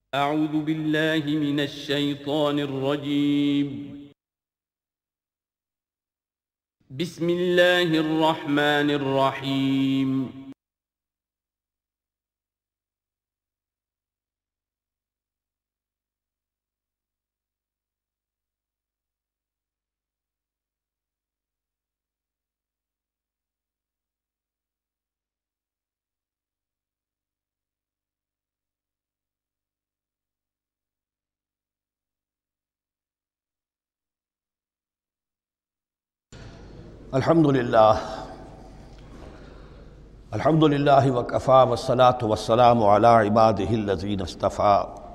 اعوذ باللہ من الشیطان الرجیم بسم اللہ الرحمن الرحیم الحمدللہ وکفی والصلاة والسلام علی عبادہ الذین اصطفیٰ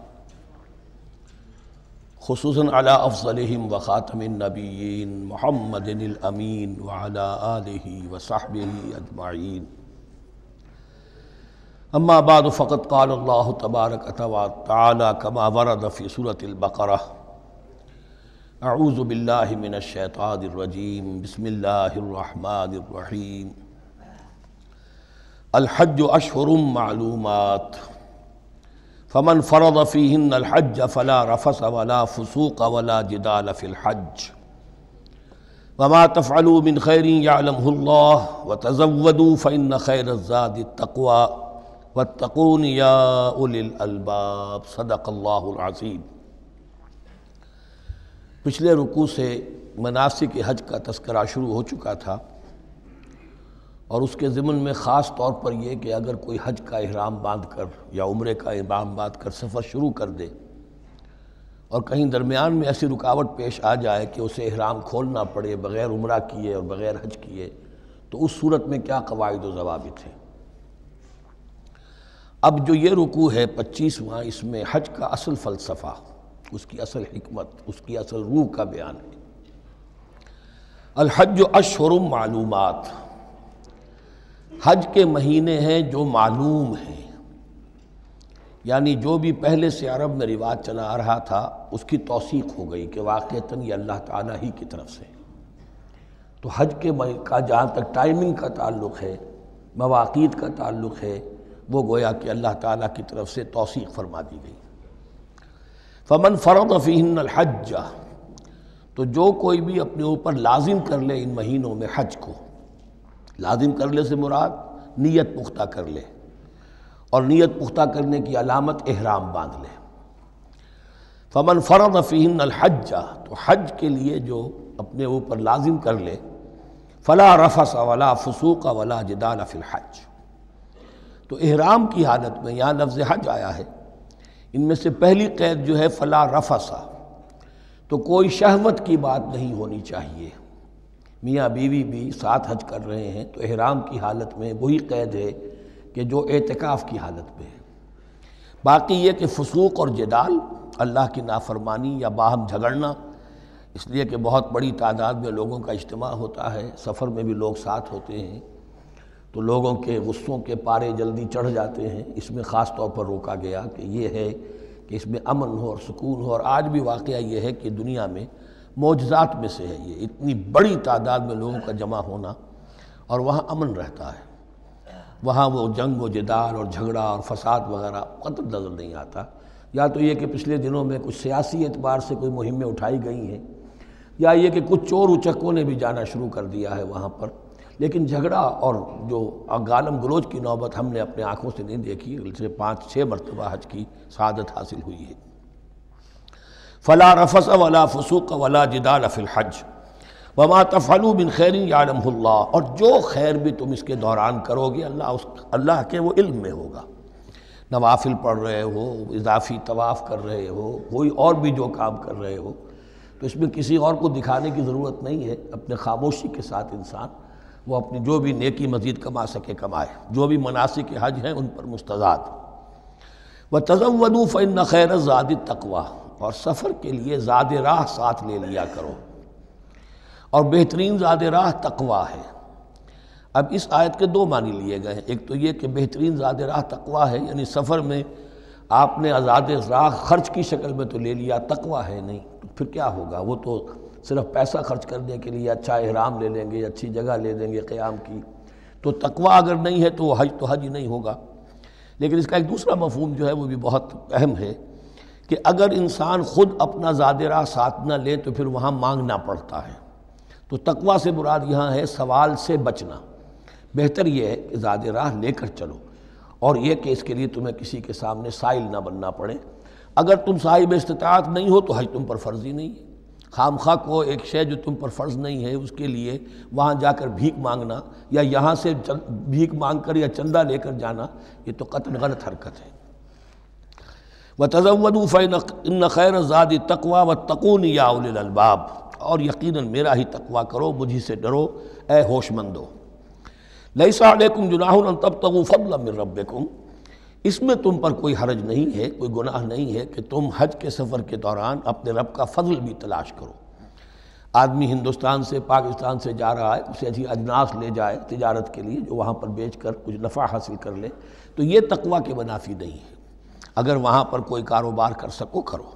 خصوصاً علی افضلہم وخاتم النبیین محمد الامین وعلی آلہ وصحبہ اجمعین اما بعد فقد قال اللہ تبارک وتعالی کما ورد فی سورة البقرہ اعوذ باللہ من الشیطان الرجیم بسم اللہ الرحمن الرحیم الحج اشہر معلومات فمن فرض فیہن الحج فلا رفث ولا فسوق ولا جدال فی الحج وما تفعلوا من خیر یعلمہ اللہ وتزودوا فإن خیر الزاد التقوی واتقون یا اولی الالباب صدق اللہ العظیم۔ پچھلے رکوع سے مناسک حج کا تذکرہ شروع ہو چکا تھا، اور اس کے ضمن میں خاص طور پر یہ کہ اگر کوئی حج کا احرام باندھ کر یا عمرے کا احرام باندھ کر سفر شروع کر دے اور کہیں درمیان میں ایسی رکاوٹ پیش آ جائے کہ اسے احرام کھولنا پڑے بغیر عمرہ کیے اور بغیر حج کیے، تو اس صورت میں کیا قواعد و ضوابط ہیں۔ اب جو یہ رکوع ہے 25واں، اس میں حج کا اصل فلسفہ، اس کی اصل حکمت، اس کی اصل روح کا بیان ہے۔ الحج اشہر معلومات، حج کے مہینے ہیں جو معلوم ہیں، یعنی جو بھی پہلے سے عرب میں رواج چلا آ رہا تھا اس کی توثیق ہو گئی کہ واقعتاً یہ اللہ تعالیٰ ہی کی طرف سے۔ تو حج کے کا جہاں تک ٹائمنگ کا تعلق ہے، مواقیت کا تعلق ہے، وہ گویا کہ اللہ تعالیٰ کی طرف سے توثیق فرما دی گئی۔ فمن فرض فیہن الحج، تو جو کوئی بھی اپنے اوپر لازم کر لے ان مہینوں میں حج کو، لازم کر لے سے مراد نیت پختہ کر لے، اور نیت پختہ کرنے کی علامت احرام باندھ لے۔ فمن فرض فیہن الحج، تو حج کے لیے جو اپنے اوپر لازم کر لے، فلا رفث ولا فسوق ولا جدال فی الحج، تو احرام کی حالت میں یہاں لفظ حج آیا ہے، ان میں سے پہلی قید جو ہے فلا رفث، تو کوئی شہوت کی بات نہیں ہونی چاہیے۔ میاں بیوی بھی ساتھ حج کر رہے ہیں تو احرام کی حالت میں وہی قید ہے کہ جو اعتکاف کی حالت میں ہے۔ باقی یہ کہ فسوق اور جدال، اللہ کی نافرمانی یا باہم جھگڑنا، اس لیے کہ بہت بڑی تعداد میں لوگوں کا اجتماع ہوتا ہے، سفر میں بھی لوگ ساتھ ہوتے ہیں، تو لوگوں کے غصوں کے پارے جلدی چڑھ جاتے ہیں، اس میں خاص طور پر روکا گیا کہ یہ ہے کہ اس میں امن ہو اور سکون ہو۔ اور آج بھی واقعہ یہ ہے کہ دنیا میں معجزات میں سے ہے یہ، اتنی بڑی تعداد میں لوگوں کا جمع ہونا، اور وہاں امن رہتا ہے، وہاں وہ جنگ و جدال اور جھگڑا اور فساد وغیرہ قطع نظر نہیں آتا۔ یا تو یہ کہ پچھلے دنوں میں کچھ سیاسی اعتبار سے کوئی مہمیں اٹھائی گئی ہیں، یا یہ کہ کچھ چور اچکوں نے بھی جانا شروع کر دیا ہے وہاں پر، لیکن جھگڑا اور جو گالم گلوچ کی نوبت ہم نے اپنے آنکھوں سے نہیں دیکھی، سے 5-6 مرتبہ حج کی سعادت حاصل ہوئی ہے۔ فلا رفث ولا فسوق ولا جدال فی الحج وما تفعلوا من خیر یعلمہ اللہ، اور جو خیر بھی تم اس کے دوران کرو گے اللہ کے وہ علم میں ہوگا۔ نوافل پڑھ رہے ہو، اضافی طواف کر رہے ہو، کوئی اور بھی جو کام کر رہے ہو، تو اس میں کسی اور کو دکھانے کی ضرورت نہیں ہے، اپنے خاموشی کے ساتھ انسان وہ اپنی جو بھی نیکی مزید کما سکے کمائے، جو بھی مناسک حج ہیں ان پر مستزاد۔ وَتَزَوَّدُوا فَإِنَّ خَيْرَ الزَّادِ التَّقْوَىٰ، اور سفر کے لیے زاد راہ ساتھ لے لیا کرو، اور بہترین زاد راہ تقویٰ ہے۔ اب اس آیت کے 2 معنی لیے گئے ہیں، ایک تو یہ کہ بہترین زاد راہ تقویٰ ہے، یعنی سفر میں آپ نے زاد راہ خرچ کی شکل میں تو لے لیا، تقویٰ ہے نہیں، تو پھر کیا ہوگا؟ وہ تو صرف پیسہ خرچ کرنے کے لیے اچھا احرام لے لیں گے، اچھی جگہ لے لیں گے قیام کی، تو تقویٰ اگر نہیں ہے تو حج تو حج ہی نہیں ہوگا۔ لیکن اس کا ایک دوسرا مفہوم جو ہے وہ بھی بہت اہم ہے کہ اگر انسان خود اپنا زاد راہ ساتھ نہ لے تو پھر وہاں مانگنا پڑتا ہے۔ تو تقویٰ سے مراد یہاں ہے سوال سے بچنا۔ بہتر یہ ہے کہ زاد راہ لے کر چلو، اور یہ کہ اس کے لیے تمہیں کسی کے سامنے سائل نہ بننا پڑے۔ اگر تم صاحب استطاعت نہیں ہو تو حج تم پر فرض ہی نہیں ہے۔ خام خواہ کو ایک شے جو تم پر فرض نہیں ہے اس کے لیے وہاں جا کر بھیک مانگنا، یا یہاں سے بھیک مانگ کر یا چندہ لے کر جانا، یہ تو قطعاً غلط حرکت ہے۔ وَتَزَوَّدُوا فَإِنَّ خَيْرَ الزَّادِ التَّقْوَىٰ وَاتَّقُونِ یَا أُولِي الْأَلْبَابِ، اور یقیناً میرا ہی تقویٰ کرو، مجھی سے ڈرو اے ہوش مندو۔ لَيْسَ عَلَيْكُمْ جُنَاحٌ أَن تَبْتَغُوا فَضْلًا مِّن رَّبِّكُمْ، اس میں تم پر کوئی حرج نہیں ہے، کوئی گناہ نہیں ہے کہ تم حج کے سفر کے دوران اپنے رب کا فضل بھی تلاش کرو۔ آدمی ہندوستان سے پاکستان سے جا رہا ہے، اسے اچھی اجناس لے جائے تجارت کے لیے جو وہاں پر بیچ کر کچھ نفع حاصل کر لے، تو یہ تقویٰ کے منافی نہیں ہے۔ اگر وہاں پر کوئی کاروبار کر سکو کرو۔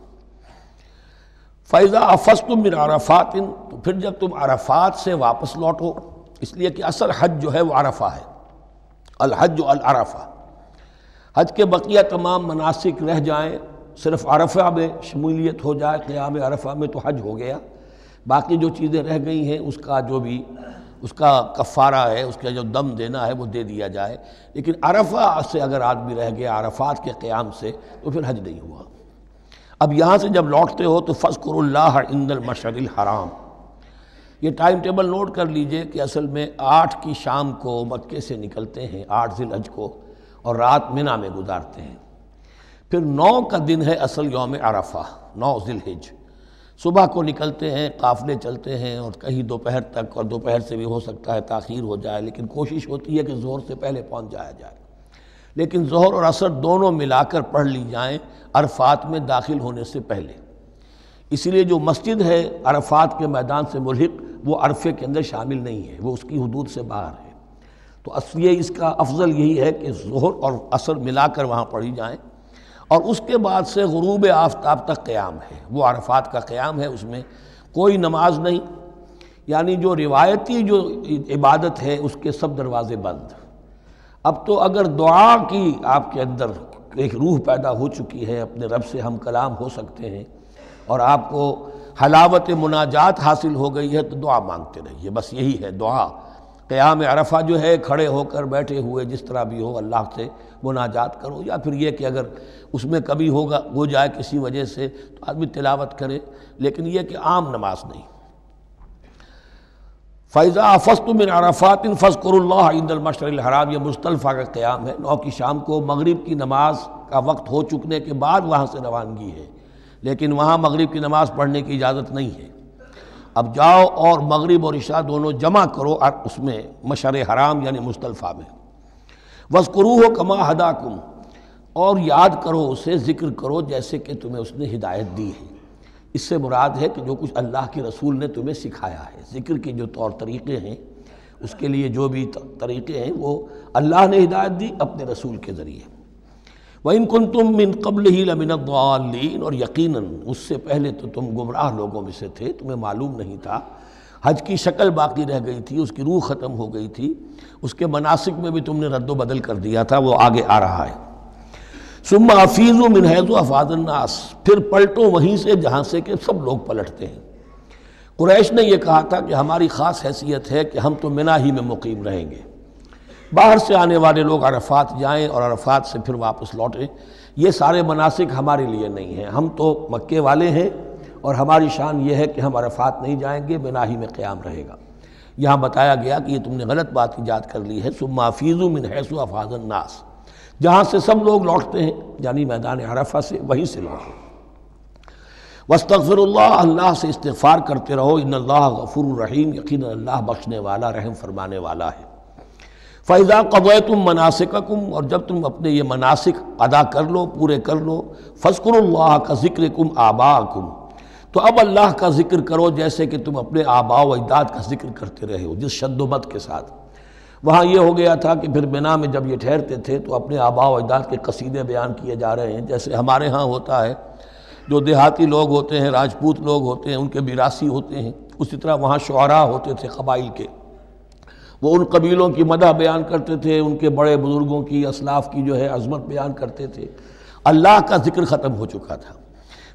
فَإِذَا أَفَضْتُم مِّنْ عَرَفَاتٍ، تو پھر جب تم عرفات سے واپس لوٹو، اس لیے کہ اصل حج جو ہے وہ عرفہ ہے، الحج العرفہ۔ حج کے بقیہ تمام مناسک رہ جائیں، صرف عرفہ میں شمولیت ہو جائے، قیام عرفہ میں تو حج ہو گیا۔ باقی جو چیزیں رہ گئی ہیں اس کا جو بھی اس کا کفارہ ہے، اس کا جو دم دینا ہے وہ دے دیا جائے، لیکن عرفہ سے اگر آدمی رہ گیا عرفات کے قیام سے تو پھر حج نہیں ہوا۔ اب یہاں سے جب لوٹتے ہو تو فاذکروا اللہ عند المشعر الحرام، یہ ٹائم ٹیبل نوٹ کر لیجئے کہ اصل میں 8 کی شام کو مکے سے نکلتے ہیں 8 ذی الحج کو، اور رات منی میں گزارتے ہیں۔ پھر 9 کا دن ہے اصل یوم عرفہ، 9 ذی الحج۔ صبح کو نکلتے ہیں، قافلے چلتے ہیں، اور کہیں دوپہر تک، اور دوپہر سے بھی ہو سکتا ہے تاخیر ہو جائے، لیکن کوشش ہوتی ہے کہ ظہر سے پہلے پہنچ جایا جائے، لیکن ظہر اور عصر دونوں ملا کر پڑھ لی جائیں عرفات میں داخل ہونے سے پہلے۔ اسی لیے جو مسجد ہے عرفات کے میدان سے ملحق وہ عرفے کے اندر شامل نہیں ہے، وہ اس کی حدود سے باہر ہے۔ تو اصلی اس کا افضل یہی ہے کہ ظہر اور عصر ملا کر وہاں پڑھی جائیں، اور اس کے بعد سے غروب آفتاب تک قیام ہے، وہ عرفات کا قیام ہے، اس میں کوئی نماز نہیں، یعنی جو روایتی جو عبادت ہے اس کے سب دروازے بند۔ اب تو اگر دعا کی آپ کے اندر ایک روح پیدا ہو چکی ہے، اپنے رب سے ہم کلام ہو سکتے ہیں، اور آپ کو حلاوت مناجات حاصل ہو گئی ہے، تو دعا مانگتے رہیے، بس یہی ہے دعا۔ قیام عرفہ جو ہے کھڑے ہو کر بیٹھے ہوئے جس طرح بھی ہو اللہ سے مناجات کرو، یا پھر یہ کہ اگر اس میں کبھی ہو جائے کسی وجہ سے تو آدمی تلاوت کرے، لیکن یہ کہ عام نماز نہیں۔ فَإِذَا أَفَضْتُم مِّنْ عَرَفَاتٍ فاذكروا اللَّهَ عِندَ الْمَشْعَرِ الْحَرَامِ، یہ مزدلفہ کا قیام ہے، 9 کی شام کو مغرب کی نماز کا وقت ہو چکنے کے بعد وہاں سے روانگی ہے، لیکن وہاں مغرب کی نماز پڑھنے کی اجازت نہیں ہے۔ اب جاؤ اور مغرب اور عشاء دونوں جمع کرو اس میں مشعر حرام یعنی مزدلفہ میں۔ وَاذْكُرُوهُ كَمَا هَدَاكُمْ، اور یاد کرو اسے، ذکر کرو جیسے کہ تمہیں اس نے ہدایت دی ہے۔ اس سے مراد ہے کہ جو کچھ اللہ کے رسول نے تمہیں سکھایا ہے، ذکر کے جو طور طریقے ہیں، اس کے لیے جو بھی طریقے ہیں وہ اللہ نے ہدایت دی اپنے رسول کے ذریعے۔ وَإِن كُنتُم مِّن قَبْلِهِ لَمِنَ الضَّالِّينَ، اور یقیناً اس سے پہلے تو تم گمراہ لوگوں میں سے تھے، تمہیں معلوم نہیں تھا، حج کی شکل باقی رہ گئی تھی، اس کی روح ختم ہو گئی تھی، اس کے مناسک میں بھی تم نے رد و بدل کر دیا تھا، وہ آگے آ رہا ہے۔ ثُمَّ أَفِيضُوا مِنْ حَيْثُ أَفَاضَ النَّاسُ، پھر پلٹو وہیں سے جہاں سے کہ سب لوگ پلٹتے ہیں۔ قریش نے یہ کہا تھا کہ ہماری خاص حیثیت ہے کہ ہم تو منی ہی میں مقیم رہیں گے، باہر سے آنے والے لوگ عرفات جائیں اور عرفات سے پھر واپس لوٹیں، یہ سارے مناسک ہمارے لیے نہیں ہیں، ہم تو مکے والے ہیں، اور ہماری شان یہ ہے کہ ہم عرفات نہیں جائیں گے، منی ہی میں قیام رہے گا۔ یہاں بتایا گیا کہ یہ تم نے غلط بات ایجاد کر لی ہے، ثم افیضوا من حیث افاض الناس، جہاں سے سب لوگ لوٹتے ہیں یعنی میدان عرفہ سے، وہیں سے لوٹو۔ واستغفروا اللہ، اللہ سے استغفار کرتے رہو، ان اللہ غفور رحیم، یقیناً اللہ بخشنے والا رحم فرمانے والا ہے۔ فَإِذَا قَضَيْتُم مَّنَاسِكَكُمْ، اور جب تم اپنے یہ مناسک ادا کر لو، پورے کر لو، فاذکروا اللہ کذکرکم آباءکم، تو اب اللہ کا ذکر کرو جیسے کہ تم اپنے آباء و اجداد کا ذکر کرتے رہے ہو، جس شد و مد کے ساتھ۔ وہاں یہ ہو گیا تھا کہ پھر منی میں جب یہ ٹھہرتے تھے تو اپنے آباء و اجداد کے قصیدے بیان کیے جا رہے ہیں، جیسے ہمارے ہاں ہوتا ہے، جو دیہاتی لوگ ہوتے ہیں، راجپوت لوگ ہوتے ہیں، ان کے میراثی ہوتے ہیں، اسی طرح وہاں شعراء ہوتے تھے قبائل کے، وہ ان قبیلوں کی مدح بیان کرتے تھے، ان کے بڑے بزرگوں کی، اسلاف کی جو ہے عظمت بیان کرتے تھے۔ اللہ کا ذکر ختم ہو چکا تھا،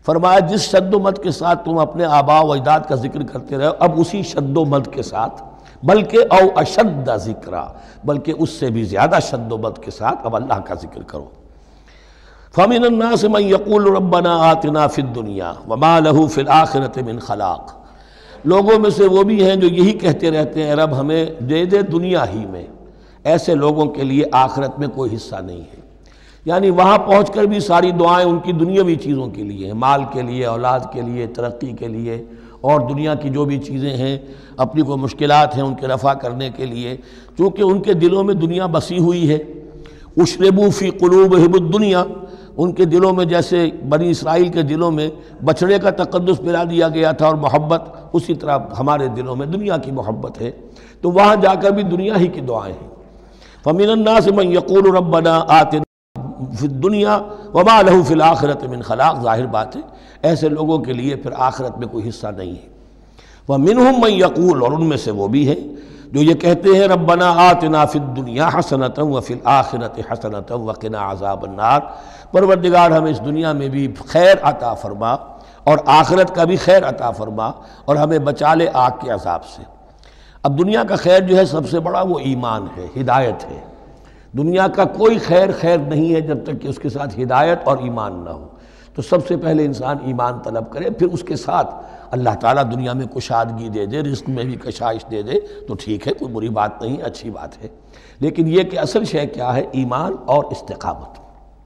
فرمایا جس شد و مد کے ساتھ تم اپنے آباء و اجداد کا ذکر کرتے رہے اب اسی شد و مد کے ساتھ، بلکہ او اشد ذکرا، بلکہ اس سے بھی زیادہ شد و مد کے ساتھ اب اللہ کا ذکر کرو۔ فَمِنَ النَّاسِ مَن يَقُولُ رَبَّنَا آتِنَا فِي الدُّنْيَا وَمَا لَهُ فِي الْآخِرَةِ مِنْ خَلَاقٍ، لوگوں میں سے وہ بھی ہیں جو یہی کہتے رہتے ہیں رب ہمیں دے دے دنیا ہی میں، ایسے لوگوں کے لیے آخرت میں کوئی حصہ نہیں ہے۔ یعنی وہاں پہنچ کر بھی ساری دعائیں ان کی دنیاوی چیزوں کے لیے ہیں، مال کے لیے، اولاد کے لیے، ترقی کے لیے، اور دنیا کی جو بھی چیزیں ہیں، اپنی کوئی مشکلات ہیں ان کے رفع کرنے کے لیے، چونکہ ان کے دلوں میں دنیا بسی ہوئی ہے۔ اشربوا فی قلوبہم الدنیا، ان کے دلوں میں جیسے بنی اسرائیل کے دلوں میں بچڑے کا تقدس ملا دیا گیا تھا اور محبت، اسی طرح ہمارے دلوں میں دنیا کی محبت ہے، تو وہاں جا کر بھی دنیا ہی کی دعائیں ہیں۔ فَمِنَ النَّاسِ مَن يَقُولُ رَبَّنَا آتِنَا فی الدنیا وما لہ فی الآخرۃ من خلاق، ظاہر بات ہے ایسے لوگوں کے لیے پھر آخرت میں کوئی حصہ نہیں ہے۔ ومنہم من یقول، اور ان میں سے وہ بھی ہیں جو یہ کہتے ہیں ربنا آتنا فی الدنیا حسنۃ وفی الآخرۃ حسنۃ وقنا عذاب النار، پروردگار ہمیں اس دنیا میں بھی خیر عطا فرما اور آخرت کا بھی خیر عطا فرما اور ہمیں بچا لے آگ کے عذاب سے۔ اب دنیا کا خیر جو ہے سب سے بڑا وہ ایمان ہے، ہدایت ہے۔ دنیا کا کوئی خیر نہیں ہے جب تک کہ اس کے ساتھ ہدایت اور ایمان نہ ہو، تو سب سے پہلے انسان ایمان طلب کرے، پھر اس کے ساتھ اللہ تعالیٰ دنیا میں کشادگی دے دے، رزق میں بھی کشائش دے دے تو ٹھیک ہے، کوئی بری بات نہیں، اچھی بات ہے، لیکن یہ کہ اصل شے کیا ہے؟ ایمان اور استقامت۔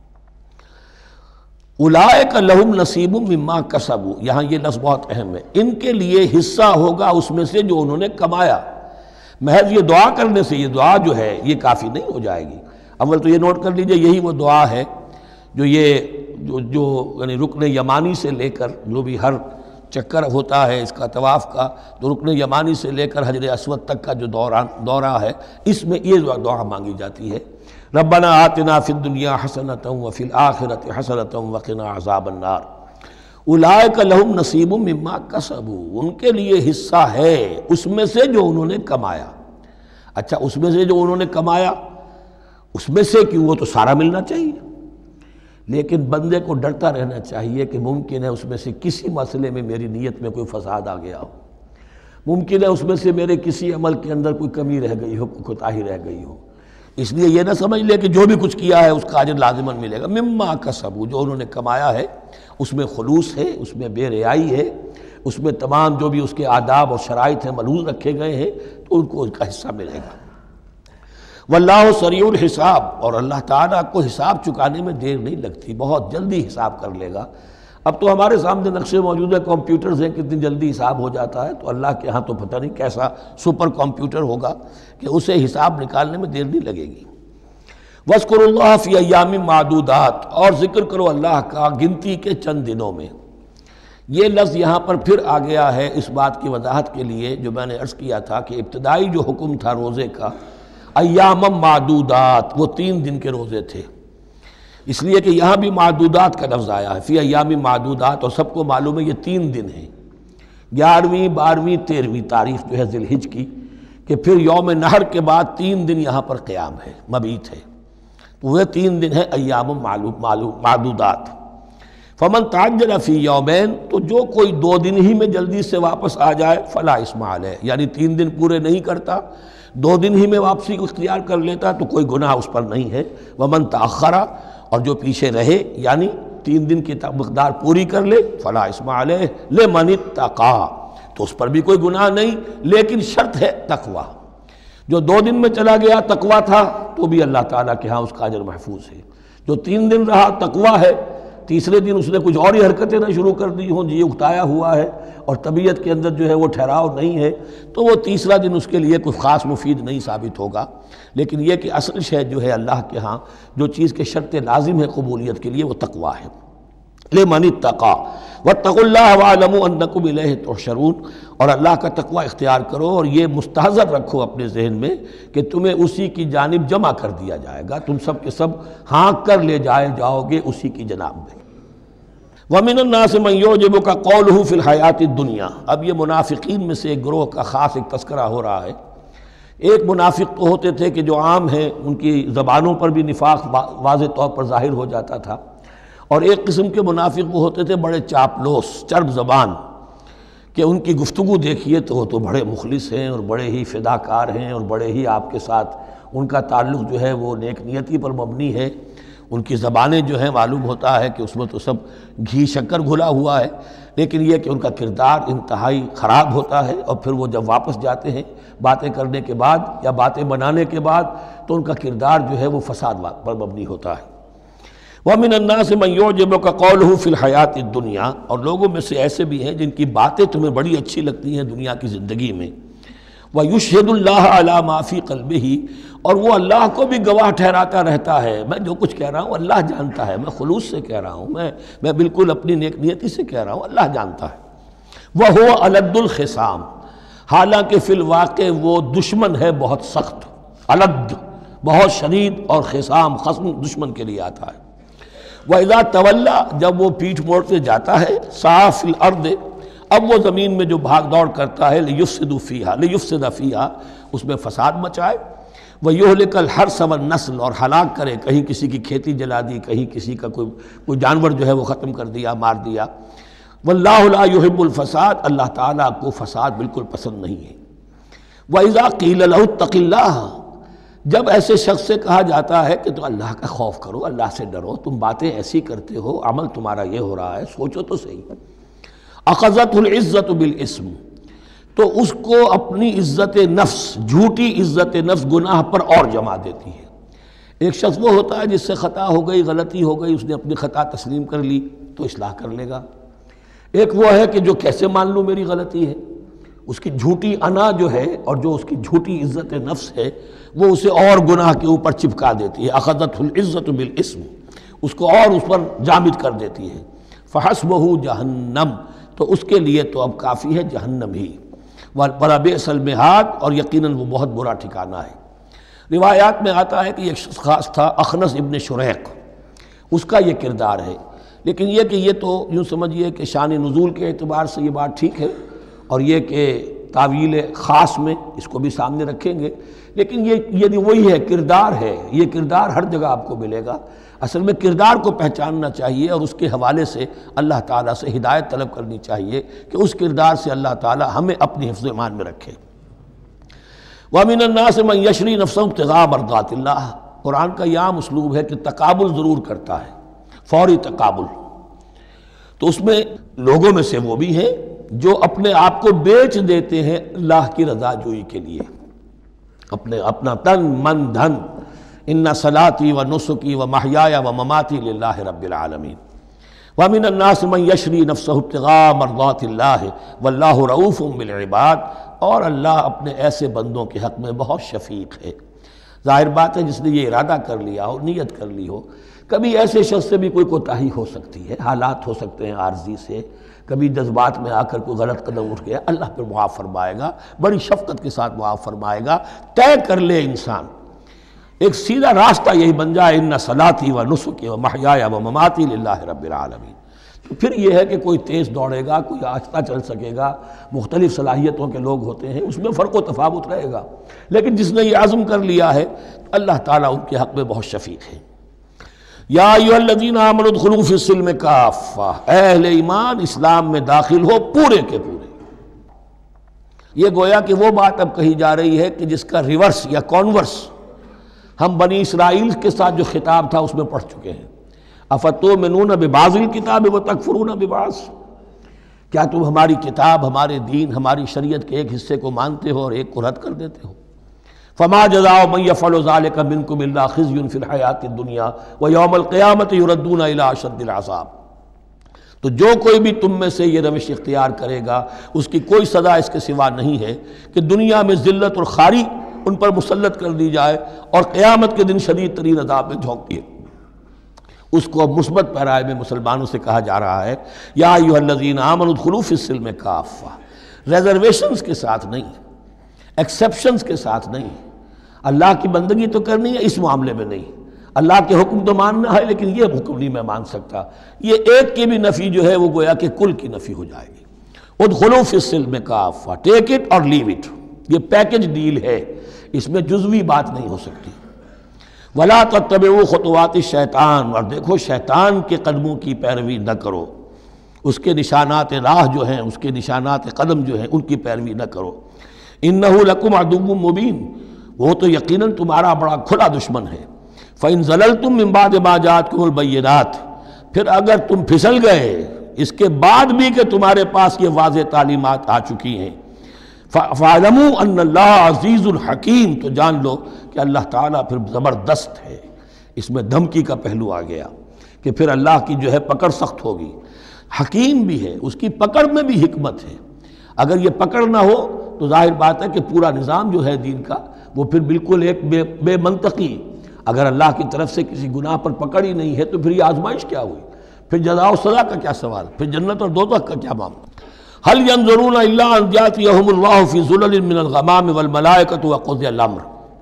اولئک لہم نصیب مما کسبوا، یہاں یہ لفظ بہت اہم ہے، ان کے لیے حصہ ہوگا اس میں سے جو انہوں نے کمایا۔ محض یہ دعا کرنے سے، یہ دعا جو ہے یہ کافی نہیں ہو جائے گی۔ اول تو یہ نوٹ کر لیجئے یہی وہ دعا ہے جو یعنی رکن یمانی سے لے کر جو بھی ہر چکر ہوتا ہے اس کا طواف کا، تو رکن یمانی سے لے کر حجر اسود تک کا جو دورہ ہے، اس میں یہ دعا مانگی جاتی ہے، ربنا آتنا فی الدنیا حسنۃ وفی الآخرۃ حسنۃ وقنا عذاب النار اولئک لہم نصیب مما کسبوا، ان کے لیے حصہ ہے اس میں سے جو انہوں نے کمایا۔ اچھا، اس میں سے جو انہوں نے کمایا، اس میں سے کیوں؟ وہ تو سارا ملنا چاہیے، لیکن بندے کو ڈرتا رہنا چاہیے کہ ممکن ہے اس میں سے کسی مسئلے میں میری نیت میں کوئی فساد آ گیا ہو، ممکن ہے اس میں سے میرے کسی عمل کے اندر کوئی کمی رہ گئی ہو، کوئی کوتاہی رہ گئی ہو، اس لیے یہ نہ سمجھ لے کہ جو بھی کچھ کیا ہے اس کا اجر لازماً ملے گا۔ مما کسبوا، جو انہوں نے کمایا ہے اس میں خلوص ہے، اس میں بے ریائی ہے، اس میں تمام جو بھی اس کے آداب اور شرائط ہیں ملحوظ رکھے گئے ہیں، تو ان کو اس کا حصہ ملے گا۔ واللہ سریع الحساب، اور اللہ تعالیٰ کو حساب چکانے میں دیر نہیں لگتی، بہت جلدی حساب کر لے گا۔ اب تو ہمارے سامنے نقشے موجود ہیں، کمپیوٹرز ہیں، کتنی جلدی حساب ہو جاتا ہے، تو اللہ کے ہاں تو پتہ نہیں کیسا سپر کمپیوٹر ہوگا کہ اسے حساب نکالنے میں دیر نہیں لگے گی۔ وَاذْكُرُوا اللَّهَ فِي أَيَّامٍ مَّعْدُودَاتٍ، اور ذکر کرو اللہ کا گنتی کے چند دنوں میں۔ یہ لفظ یہاں پر پھر آ گیا ہے اس بات کی وضاحت کے لیے جو میں نے عرض کیا تھا کہ ابتدائی جو حکم تھا روزے کا، ایام معدودات، وہ 3 دن کے روزے تھے، اس لیے کہ یہاں بھی معدودات کا لفظ آیا ہے، فی ایام معدودات، اور سب کو معلوم ہے یہ 3 دن ہیں، 11ویں 12ویں 13ویں تاریخ جو ہے ذی الحج کی، کہ پھر یوم نحر کے بعد 3 دن یہاں پر قیام ہے، مبیت ہے، تو وہ 3 دن ہے ایام معدودات۔ فمن تعجل فی یومین، تو جو کوئی 2 دن ہی میں جلدی سے واپس آ جائے، فلا اثم علیہ، یعنی 3 دن پورے نہیں کرتا، 2 دن ہی میں واپسی کو اختیار کر لیتا تو کوئی گناہ اس پر نہیں ہے۔ ومن تأخر، اور جو پیچھے رہے یعنی 3 دن کی مقدار پوری کر لے، فلا اثم علیہ لمن اتقی، تو اس پر بھی کوئی گناہ نہیں، لیکن شرط ہے تقوی۔ جو 2 دن میں چلا گیا تقوی تھا تو بھی اللہ تعالیٰ کے ہاں اس کا اجر محفوظ ہے، جو 3 دن رہا تقوی ہے، تیسرے دن اس نے کچھ اور ہی حرکتیں نہ شروع کر دی ہوں، جی اکتایا ہوا ہے اور طبیعت کے اندر جو ہے وہ ٹھہراؤ نہیں ہے، تو وہ تیسرا دن اس کے لیے کوئی خاص مفید نہیں ثابت ہوگا، لیکن یہ کہ اصل شے جو ہے اللہ کے ہاں جو چیز کے شرط لازم ہے قبولیت کے لیے وہ تقوی ہے۔ لمن اتقی واتقوا اللہ واعلموا انکم الیہ تحشرون، اور اللہ کا تقوی اختیار کرو اور یہ مستحضر رکھو اپنے ذہن میں کہ تمہیں اسی کی جانب جمع کر دیا جائے گا، تم سب کے سب ہانک کر لے جاؤ گے اسی کی جناب میں۔ وَمِنَ النَّاسِ مَن يُعْجِبُكَ قَوْلُهُ فِي الْحَيَاةِ الدُّنْيَا، اب یہ منافقین میں سے ایک گروہ کا خاص ایک تذکرہ ہو رہا ہے۔ ایک منافق تو ہوتے تھے کہ جو عام ہیں، ان کی زبانوں پر بھی نفاق واضح طور پر ظاہر ہو جاتا تھا، اور ایک قسم کے منافق وہ ہوتے تھے بڑے چاپلوس، چرب زبان، کہ ان کی گفتگو دیکھیے تو وہ تو بڑے مخلص ہیں اور بڑے ہی فداکار ہیں اور بڑے ہی آپ کے ساتھ ان کا تعلق جو ہے وہ نیک نیتی پر مبنی ہے، ان کی زبانیں جو ہیں معلوم ہوتا ہے کہ اس میں تو سب گھی شکر گھلا ہوا ہے، لیکن یہ کہ ان کا کردار انتہائی خراب ہوتا ہے، اور پھر وہ جب واپس جاتے ہیں باتیں کرنے کے بعد یا باتیں بنانے کے بعد تو ان کا کردار جو ہے وہ فساد پر مبنی ہوتا ہے۔ وَمِنَ النَّاسِ مَن يُعْجِبُكَ قَوْلُهُ فِي الْحَيَاةِ الدُّنْيَا، اور لوگوں میں سے ایسے بھی ہیں جن کی باتیں تمہیں بڑی اچھی لگتی ہیں دنیا کی زندگی میں، وَيُشْهِدُ اللَّهَ عَلَى مَا فِي قَلْبِهِ، اور وہ اللہ کو بھی گواہ ٹھہراتا رہتا ہے، میں جو کچھ کہہ رہا ہوں اللہ جانتا ہے، میں خلوص سے کہہ رہا ہوں، میں بالکل اپنی نیک نیتی سے کہہ رہا ہوں، اللہ جانتا ہے۔ وَهُوَ أَلَدُّ الْخِصَامِ، حالانکہ فی الواقع وہ دشمن ہے بہت سخت، الد بہت شدید، اور خصام خصم دشمن کے لیے آتا ہے۔ وَإِذَا تَوَلَّى، جب وہ پیٹھ موڑتے جاتا ہے، سعى فِي الْأَرْضِ، اب وہ زمین میں جو بھاگ دوڑ کرتا ہے، لِيُفْسِدَ فِيهَا، اس میں فساد مچائے، وَيُهْلِكَ الْحَرْثَ وَالنَّسْلَ، اور ہلاک کرے، کہیں کسی کی کھیتی جلا دی، کہیں کسی کا کوئی جانور جو ہے وہ ختم کر دیا، مار دیا۔ وَاللَّهُ لَا يُحِبُّ الْفَسَادَ، اللہ تعالیٰ کو فساد بالکل پسند نہیں ہے۔ وَإِذَا قِيلَ لَهُ اتَّقِ اللَّهَ، جب ایسے شخص سے کہا جاتا ہے کہ تو اللہ کا خوف کرو، اللہ سے ڈرو، تم باتیں ایسی کرتے ہو، عمل تمہارا یہ ہو رہا ہے، سوچو تو صحیح۔ اخذتہ العزت بالاسم، تو اس کو اپنی عزت نفس، جھوٹی عزت نفس گناہ پر اور جما دیتی ہے۔ ایک شخص وہ ہوتا ہے جس سے خطا ہو گئی، غلطی ہو گئی، اس نے اپنی خطا تسلیم کر لی تو اصلاح کر لے گا۔ ایک وہ ہے کہ جو کیسے مان لوں میری غلطی ہے، اس کی جھوٹی انا جو ہے اور جو اس کی جھوٹی عزت نفس ہے وہ اسے اور گناہ کے اوپر چپکا دیتی ہے۔ اخذتہ العزت بالاسم، اس کو اور اس پر جامد کر دیتی ہے۔ فحسبہ جہنم، تو اس کے لیے تو اب کافی ہے جہنم ہی، وَلَبِئْسَ الْمِہَادُ، اور یقیناً وہ بہت برا ٹھکانہ ہے۔ روایات میں آتا ہے کہ ایک شخص خاص تھا، اخنس ابن شریق، اس کا یہ کردار ہے، لیکن یہ کہ یہ تو یوں سمجھیے کہ شان نزول کے اعتبار سے یہ بات ٹھیک ہے، اور یہ کہ تعویل خاص میں اس کو بھی سامنے رکھیں گے، لیکن یہ وہی ہے، کردار ہے، یہ کردار ہر جگہ آپ کو ملے گا۔ اصل میں کردار کو پہچاننا چاہیے اور اس کے حوالے سے اللہ تعالیٰ سے ہدایت طلب کرنی چاہیے کہ اس کردار سے اللہ تعالیٰ ہمیں اپنی حفظ ایمان میں رکھے۔ وَمِنَ النَّاسِ مَن يَشْرِي نَفْسَهُ ابْتِغَاءَ مَرْضَاتِ اللَّهِ، قرآن کا یہ عام اسلوب ہے کہ تقابل ضرور کرتا ہے، فوری تقابل، تو اس میں لوگوں میں سے وہ بھی ہیں جو اپنے آپ کو بیچ دیتے ہیں اللہ کی رضا جوئی کے لیے، اپنا تن من دھن، ان صلاتی و نسکی و محیای و مماتی للہ رب العالمین۔ ومن الناس من یشری نفسہ ابتغاء مرضات اللہ واللہ رؤوف بالعباد، اور اللہ اپنے ایسے بندوں کے حق میں بہت شفیق ہے۔ ظاہر بات ہے جس نے یہ ارادہ کر لیا ہو، نیت کر لی ہو، کبھی ایسے شخص سے بھی کوئی کوتاہی ہو سکتی ہے، حالات ہو سکتے ہیں عارضی سے، کبھی جذبات میں آ کر کوئی غلط قدم اٹھ گیا، اللہ پھر معاف فرمائے گا، بڑی شفقت کے ساتھ معاف فرمائے گا۔ طے کر لے انسان، ایک سیدھا راستہ یہی بن جائے، ان صلاتی و نسکی و محیای و مماتی للہ رب العالمین۔ تو پھر یہ ہے کہ کوئی تیز دوڑے گا، کوئی آہستہ چل سکے گا، مختلف صلاحیتوں کے لوگ ہوتے ہیں، اس میں فرق و تفاوت رہے گا، لیکن جس نے یہ عزم کر لیا ہے اللہ تعالیٰ ان کے حق میں بہت شفیق ہے۔ یا ایھا الذین آمنوا ادخلوا فی السلم کافہ، اے اہل ایمان اسلام میں داخل ہو پورے کے پورے۔ یہ گویا کہ وہ بات اب کہی جا رہی ہے کہ جس کا ریورس یا کانورس ہم بنی اسرائیل کے ساتھ جو خطاب تھا اس میں پڑھ چکے ہیں۔ افتؤمنون ببعض الکتاب وتکفرون ببعض، کیا تم ہماری کتاب، ہمارے دین، ہماری شریعت کے ایک حصے کو مانتے ہو اور ایک کو رد کر دیتے ہو؟ فما جزاء من يفعل ذلك منكم الا خزي في الحیاۃ الدنیا ویوم القیامۃ يردون الى اشد العذاب، تو جو کوئی بھی تم میں سے یہ روش اختیار کرے گا اس کی کوئی سزا اس کے سوا نہیں ہے کہ دنیا میں ذلت اور خواری ان پر مسلط کر دی جائے اور قیامت کے دن شدید ترین عذاب میں جھونک دیے۔ اس کو اب مثبت پیرائے میں مسلمانوں سے کہا جا رہا ہے، یا ایھا الذین آمنوا ادخلوا فی السلم کافہ، ریزرویشنز کے ساتھ نہیں، ایکسیپشنز کے ساتھ نہیں۔ اللہ کی بندگی تو کرنی ہے، اس معاملے میں نہیں، اللہ کے حکم تو ماننا ہے لیکن یہ حکم نہیں میں مان سکتا، یہ ایک کی بھی نفی جو ہے وہ گویا کہ کل کی نفی ہو جائے گی۔ ادخلوا فی السلم کافہ، ٹیک اٹ اور لیو اٹ، یہ پیکج ڈیل ہے، اس میں جزوی بات نہیں ہو سکتی۔ ولا تتبعوا خطوات الشیطان، اور دیکھو شیطان کے قدموں کی پیروی نہ کرو، اس کے نشانات راہ جو ہیں، اس کے نشانات قدم جو ہیں ان کی پیروی نہ کرو۔ انہ لکم عدو مبین، وہ تو یقیناً تمہارا بڑا کھلا دشمن ہے۔ فإن زللتم من بعد ما جاءتكم البینات، پھر اگر تم پھسل گئے اس کے بعد بھی کہ تمہارے پاس یہ واضح تعلیمات آ چکی ہیں، فَاعْلَمُوا أَنَّ اللَّهَ عَزِيزٌ حَكِيمٌ، تو جان لو کہ اللہ تعالیٰ پھر زبردست ہے۔ اس میں دھمکی کا پہلو آ گیا کہ پھر اللہ کی جو ہے پکڑ سخت ہوگی، حکیم بھی ہے، اس کی پکڑ میں بھی حکمت ہے۔ اگر یہ پکڑ نہ ہو تو ظاہر بات ہے کہ پورا نظام جو ہے دین کا وہ پھر بالکل ایک بے منطقی، اگر اللہ کی طرف سے کسی گناہ پر پکڑ ہی نہیں ہے تو پھر یہ آزمائش کیا ہوئی، پھر جزا و سزا کا کیا سوال، پھر جنت اور دوزخ کا کیا معاملہ۔ هل ينظرون الا ان ياتيهم الله في ظلل من الغمام والملائكة وقضي الامر۔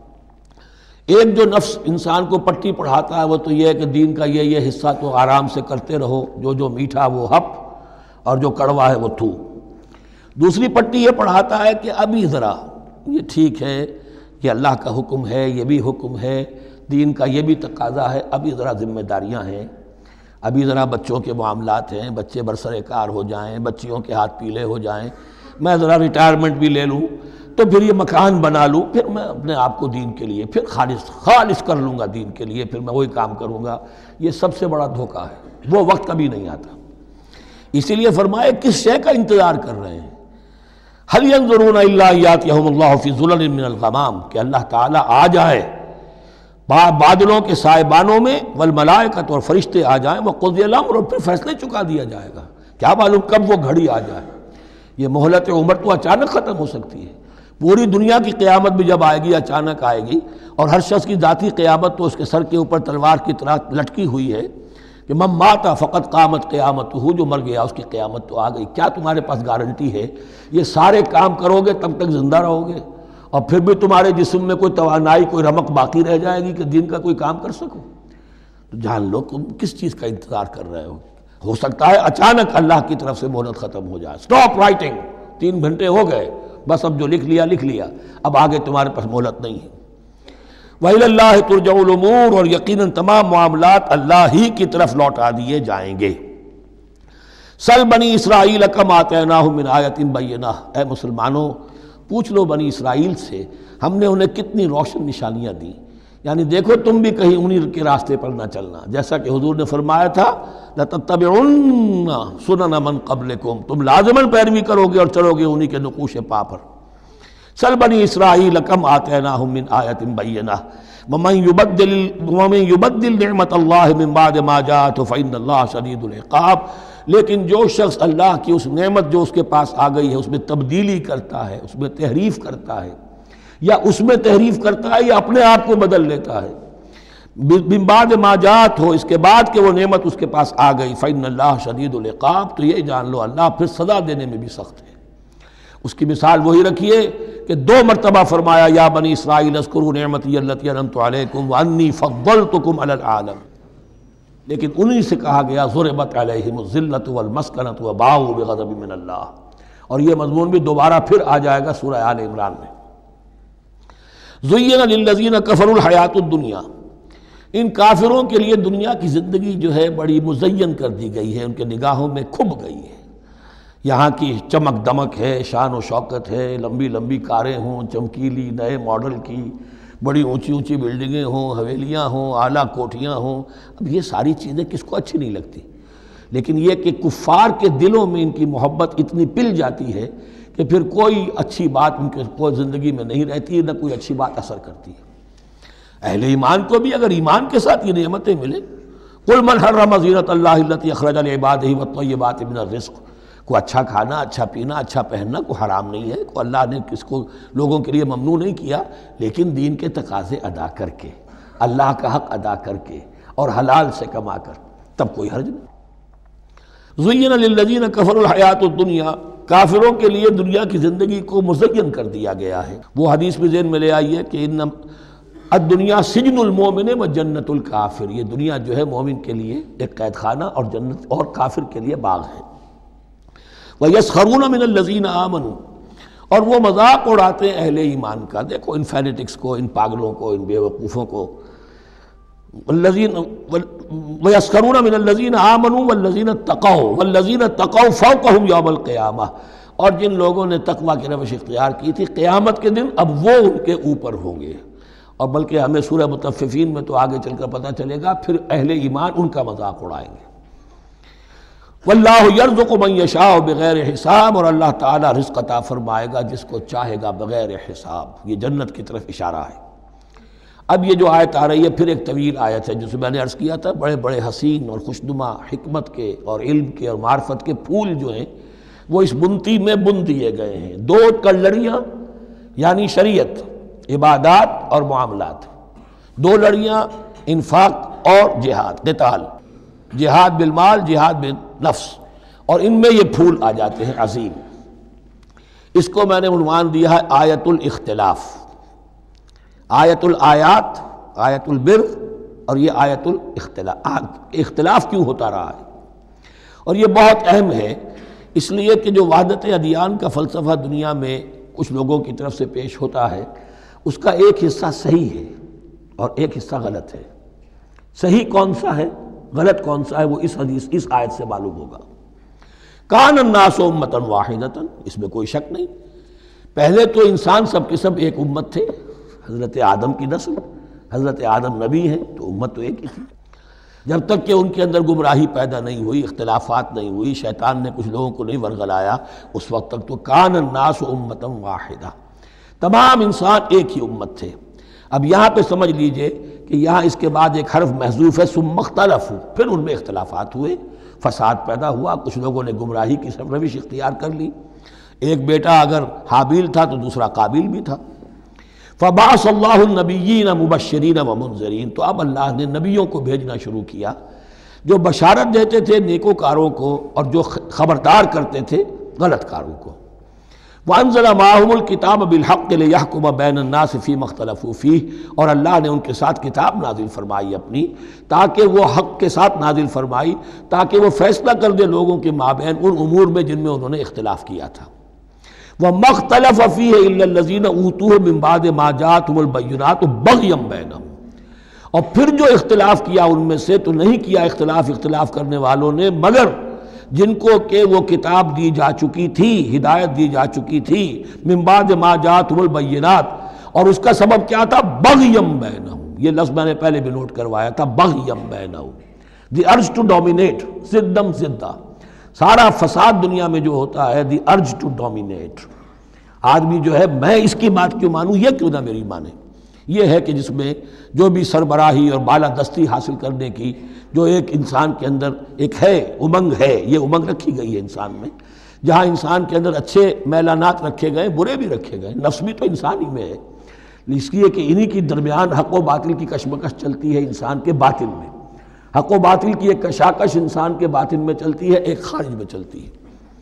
ایک جو نفس انسان کو پٹی پڑھاتا ہے وہ تو یہ ہے کہ دین کا یہ حصہ تو آرام سے کرتے رہو، جو میٹھا وہ ہپ اور جو کڑوا ہے وہ تھو۔ دوسری پٹی یہ پڑھاتا ہے کہ ابھی ذرا یہ ٹھیک ہے، یہ اللہ کا حکم ہے، یہ بھی حکم ہے، دین کا یہ بھی تقاضا ہے، ابھی ذرا ذمہ داریاں ہیں، ابھی ذرا بچوں کے معاملات ہیں، بچے برسر کار ہو جائیں، بچیوں کے ہاتھ پیلے ہو جائیں، میں ذرا ریٹائرمنٹ بھی لے لوں تو پھر یہ مکان بنا لوں، پھر میں اپنے آپ کو دین کے لیے پھر خالص کر لوں گا، دین کے لیے پھر میں وہی کام کروں گا۔ یہ سب سے بڑا دھوکہ ہے، وہ وقت کبھی نہیں آتا۔ اسی لیے فرمائے کس شے کا انتظار کر رہے ہیں؟ هل ينظرون الا ان ياتيهم الله في ظلل من الغمام، کہ اللہ تعالیٰ آ جائے بادلوں کے سائبانوں میں، والملائکۃ، اور فرشتے آ جائیں، وقضی الامر، اور پھر فیصلے چکا دیا جائے گا۔ کیا معلوم کب وہ گھڑی آ جائے، یہ مہلت عمر تو اچانک ختم ہو سکتی ہے۔ پوری دنیا کی قیامت بھی جب آئے گی اچانک آئے گی، اور ہر شخص کی ذاتی قیامت تو اس کے سر کے اوپر تلوار کی طرح لٹکی ہوئی ہے کہ من مات فقط قامت قیامتہ، جو مر گیا اس کی قیامت تو آ گئی۔ کیا تمہارے پاس گارنٹی ہے یہ سارے کام کرو گے تب تک زندہ رہو گے اور پھر بھی تمہارے جسم میں کوئی توانائی، کوئی رمق باقی رہ جائے گی کہ دین کا کوئی کام کر سکو؟ تو جان لو تم کس چیز کا انتظار کر رہے ہو سکتا ہے اچانک اللہ کی طرف سے مہلت ختم ہو جائے، سٹاپ رائٹنگ، 3 گھنٹے ہو گئے، بس اب جو لکھ لیا، اب آگے تمہارے پاس مہلت نہیں ہے۔ وَإِلَى اللَّهِ تُرْجَعُ الْأُمُورُ، اور یقیناً تمام معاملات اللہ ہی کی طرف لوٹا دیے جائیں گے۔ سل بنی اسرائیل کم آتیناہم من آیۃ بینہ، اے مسلمانوں پوچھ لو بنی اسرائیل سے ہم نے انہیں کتنی روشن نشانیاں دی، یعنی دیکھو تم بھی کہیں انہی کے راستے پر نہ چلنا، جیسا کہ حضور نے فرمایا تھا لَتَتَّبِعُنَّ سُنَنَ مَن قَبْلِكُمْ، تم لازماً پیروی کرو گے اور چلو گے انہی کے نقوش پا پر۔ سل بنی اسرائیل کم آتیناہم من آیۃ بینہ ومن یبدل نعمت اللہ من بعد ما جاءتہ فإن اللہ شدید العقاب، لیکن جو شخص اللہ کی اس نعمت جو اس کے پاس آ گئی ہے اس میں تبدیلی کرتا ہے، اس میں تحریف کرتا ہے، یا اس میں تحریف کرتا ہے یا اپنے آپ کو بدل لیتا ہے، من بعد ما جاءت ہو، اس کے بعد کہ وہ نعمت اس کے پاس آ گئی، فإن اللہ شدید العقاب، تو یہ جان لو اللہ پھر سزا دینے میں بھی سخت ہے۔ اس کی مثال وہی رکھیے کہ 2 مرتبہ فرمایا یا بنی اسرائیل اذکروا نعمتی التی انعمت علیکم وانی فضلتکم علی العالم، لیکن انہی سے کہا گیا ضربت علیہم الذلۃ والمسکنۃ وباؤوا بغضب من اللہ، اور یہ مضمون بھی دوبارہ پھر آ جائے گا سورہ آل عمران میں۔ زین للذین کفروا الحیاۃ الدنیا، ان کافروں کے لیے دنیا کی زندگی جو ہے بڑی مزین کر دی گئی ہے، ان کے نگاہوں میں کھب گئی ہے، یہاں کی چمک دمک ہے، شان و شوکت ہے، لمبی لمبی کاریں ہوں، چمکیلی نئے ماڈل کی، بڑی اونچی اونچی بلڈنگیں ہوں، حویلیاں ہوں، اعلیٰ کوٹھیاں ہوں، اب یہ ساری چیزیں کس کو اچھی نہیں لگتی، لیکن یہ کہ کفار کے دلوں میں ان کی محبت اتنی پل جاتی ہے کہ پھر کوئی اچھی بات ان کے کوئی زندگی میں نہیں رہتی، نہ کوئی اچھی بات اثر کرتی ہے۔ اہل ایمان کو بھی اگر ایمان کے ساتھ یہ نعمتیں ملیں، قل من حرم زینۃ اللہ التی اخرج لعبادہ والطیبات من الرزق، کو اچھا کھانا، اچھا پینا، اچھا پہننا کو حرام نہیں ہے، کو اللہ نے کس کو لوگوں کے لیے ممنوع نہیں کیا، لیکن دین کے تقاضے ادا کر کے، اللہ کا حق ادا کر کے اور حلال سے کما کر، تب کوئی حرج نہیں۔ زین للذین کفروا الحیاۃ الدنیا، کافروں کے لیے دنیا کی زندگی کو مزین کر دیا گیا ہے۔ وہ حدیث بھی ذہن میں لے آئیے کہ ان الدنیا سجن المومن و جنت الکافر، یہ دنیا جو ہے مومن کے لیے ایک قید خانہ اور جنت اور کافر کے لیے باغ ہے۔ وَيَسْخَرُونَ مِنَ الَّذِينَ آمَنُوا، اور وہ مذاق اڑاتے ہیں اہل ایمان کا، دیکھو ان فینیٹکس کو، ان پاگلوں کو، ان بیوقوفوں کو، وَيَسْخَرُونَ مِنَ الَّذِينَ آمَنُوا وَالَّذِينَ اتَّقَوْا وَالَّذِينَ اتَّقَوْا فَوْقَهُمْ يَوْمَ الْقِيَامَةِ، اور جن لوگوں نے تقویٰ کی روش اختیار کی تھی قیامت کے دن اب وہ ان کے اوپر ہوں گے۔ اور بلکہ ہمیں سورہ مطففین میں تو آگے چل کر پتہ چلے گا پھر اہل ایمان ان کا مذاق اڑائیں گے۔ وَاللَّهُ يَرْزُقُ مَن يَشَاءُ بِغَيْرِ حساب، اور اللہ تعالیٰ رزق عطا فرمائے گا جس کو چاہے گا بغیر حساب۔ یہ جنت کی طرف اشارہ ہے۔ اب یہ جو آیت آ رہی ہے پھر ایک طویل آیت ہے، جسے میں نے عرض کیا تھا بڑے بڑے حسین اور خوشنما حکمت کے اور علم کے اور معرفت کے پھول جو ہیں وہ اس بنتی میں بن دیے گئے ہیں۔ دو کلڑیاں یعنی شریعت، عبادات اور معاملات، دو لڑیاں انفاق اور جہاد، قتال، جہاد بالمال، جہاد بالنفس، اور ان میں یہ پھول آ جاتے ہیں عظیم۔ اس کو میں نے عنوان دیا ہے آیت الاختلاف، آیت الآیات، آیت البر، اور یہ آیت الاختلاف۔ اختلاف کیوں ہوتا رہا ہے؟ اور یہ بہت اہم ہے اس لیے کہ جو وحدت ادیان کا فلسفہ دنیا میں کچھ لوگوں کی طرف سے پیش ہوتا ہے اس کا ایک حصہ صحیح ہے اور ایک حصہ غلط ہے۔ صحیح کون سا ہے، غلط کون سا ہے، وہ اس حدیث، اس آیت سے معلوم ہوگا۔ کان الناس امۃ واحدۃ، اس میں کوئی شک نہیں، پہلے تو انسان سب کے سب ایک امت تھے، حضرت آدم کی نسل، حضرت آدم نبی ہیں تو امت تو ایک ہی تھی، جب تک کہ ان کے اندر گمراہی پیدا نہیں ہوئی، اختلافات نہیں ہوئی، شیطان نے کچھ لوگوں کو نہیں ورغلایا، اس وقت تک تو کان الناس امۃ واحدہ، تمام انسان ایک ہی امت تھے۔ اب یہاں پہ سمجھ لیجئے کہ یہاں اس کے بعد ایک حرف محذوف ہے، ثم اختلفوا، پھر ان میں اختلافات ہوئے، فساد پیدا ہوا، کچھ لوگوں نے گمراہی کی روش اختیار کر لی۔ ایک بیٹا اگر حابیل تھا تو دوسرا قابیل بھی تھا۔ فبعث اللہ النبیین مبشرین ومنذرین، تو اب اللہ نے نبیوں کو بھیجنا شروع کیا جو بشارت دیتے تھے نیکوکاروں کو اور جو خبردار کرتے تھے غلط کاروں کو۔ وانزل معهم الکتاب بالحق لیحکم بین الناس فیما اختلفوا فیہ، اور اللہ نے ان کے ساتھ کتاب نازل فرمائی اپنی تاکہ وہ حق کے ساتھ نازل فرمائی تاکہ وہ فیصلہ کر دے لوگوں کے مابین ان امور میں جن میں انہوں نے اختلاف کیا تھا۔ وَمَا اخْتَلَفَ فِيهِ إِلَّا الَّذِينَ أُوتُوهُ مِن بَعْدِ مَا جَاءَتْهُمُ الْبَيِّنَاتُ بَغْيًا بَيْنَهُمْ، اور پھر جو اختلاف کیا ان میں سے تو نہیں کیا اختلاف کرنے والوں نے مگر جن کو کہ وہ کتاب دی جا چکی تھی، ہدایت دی جا چکی تھی، من بعد ما جاءتهم البینات، اور اس کا سبب کیا تھا؟ بغیم بینہم، یہ لفظ میں نے پہلے بھی نوٹ کروایا تھا، بغیم بینہم، دی ارج ٹو ڈومینیٹ، زدم زدہ، سارا فساد دنیا میں جو ہوتا ہے دی ارج ٹو ڈومینیٹ، آدمی جو ہے میں اس کی بات کیوں مانوں، یہ کیوں نہ میری مانے، یہ ہے کہ جس میں جو بھی سربراہی اور بالادستی حاصل کرنے کی جو ایک انسان کے اندر ایک ہے امنگ ہے، یہ امنگ رکھی گئی ہے انسان میں، جہاں انسان کے اندر اچھے میلانات رکھے گئے برے بھی رکھے گئے، نفس بھی تو انسان ہی میں ہے، اس لیے کہ انہی کی درمیان حق و باطل کی کشمکش چلتی ہے انسان کے باطن میں، حق و باطل کی ایک کشاکش انسان کے باطن میں چلتی ہے، ایک خارج میں چلتی ہے۔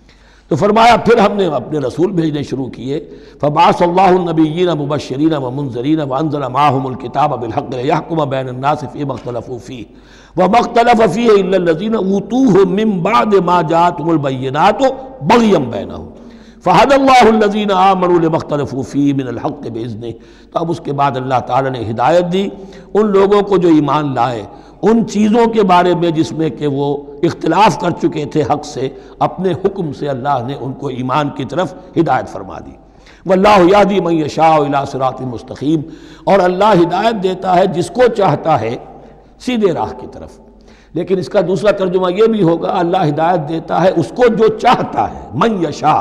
تو فرمایا پھر ہم نے اپنے رسول بھیجنے شروع کیے، فبعث اللہ النبیین مبشرین ومنذرین وانزل معهم الکتاب بالحق لیحکم بین الناس فیما اختلفوا فیہ وما اختلف فیہ الا الذین اوتوہ من بعد ما جاءتهم البینات بغیا بینہم فہدی اللہ الذین آمنوا لما اختلفوا فیہ من الحق باذنہ۔ تو اب اس کے بعد اللہ تعالیٰ نے ہدایت دی ان لوگوں کو جو ایمان لائے ان چیزوں کے بارے میں جس میں کہ وہ اختلاف کر چکے تھے حق سے، اپنے حکم سے اللہ نے ان کو ایمان کی طرف ہدایت فرما دی۔ واللہ یہدی من یشاء الی صراط مستقیم، اور اللہ ہدایت دیتا ہے جس کو چاہتا ہے سیدھے راہ کی طرف۔ لیکن اس کا دوسرا ترجمہ یہ بھی ہوگا اللہ ہدایت دیتا ہے اس کو جو چاہتا ہے، من یشاء،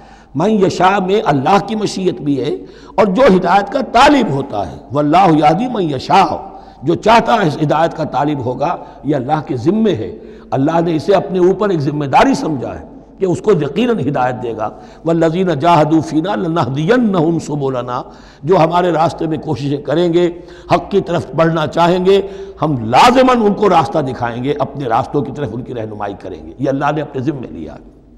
من یشاء میں اللہ کی مشیت بھی ہے اور جو ہدایت کا طالب ہوتا ہے، واللہ یہدی من یشاء، جو چاہتا ہے اس ہدایت کا طالب ہوگا، یہ اللہ کے ذمے ہے، اللہ نے اسے اپنے اوپر ایک ذمہ داری سمجھا ہے کہ اس کو یقیناً ہدایت دے گا۔ والذین جاہدوا فینا لنہدینہم سبلنا، جو ہمارے راستے میں کوششیں کریں گے، حق کی طرف بڑھنا چاہیں گے، ہم لازماً ان کو راستہ دکھائیں گے، اپنے راستوں کی طرف ان کی رہنمائی کریں گے، یہ اللہ نے اپنے ذمے لیا۔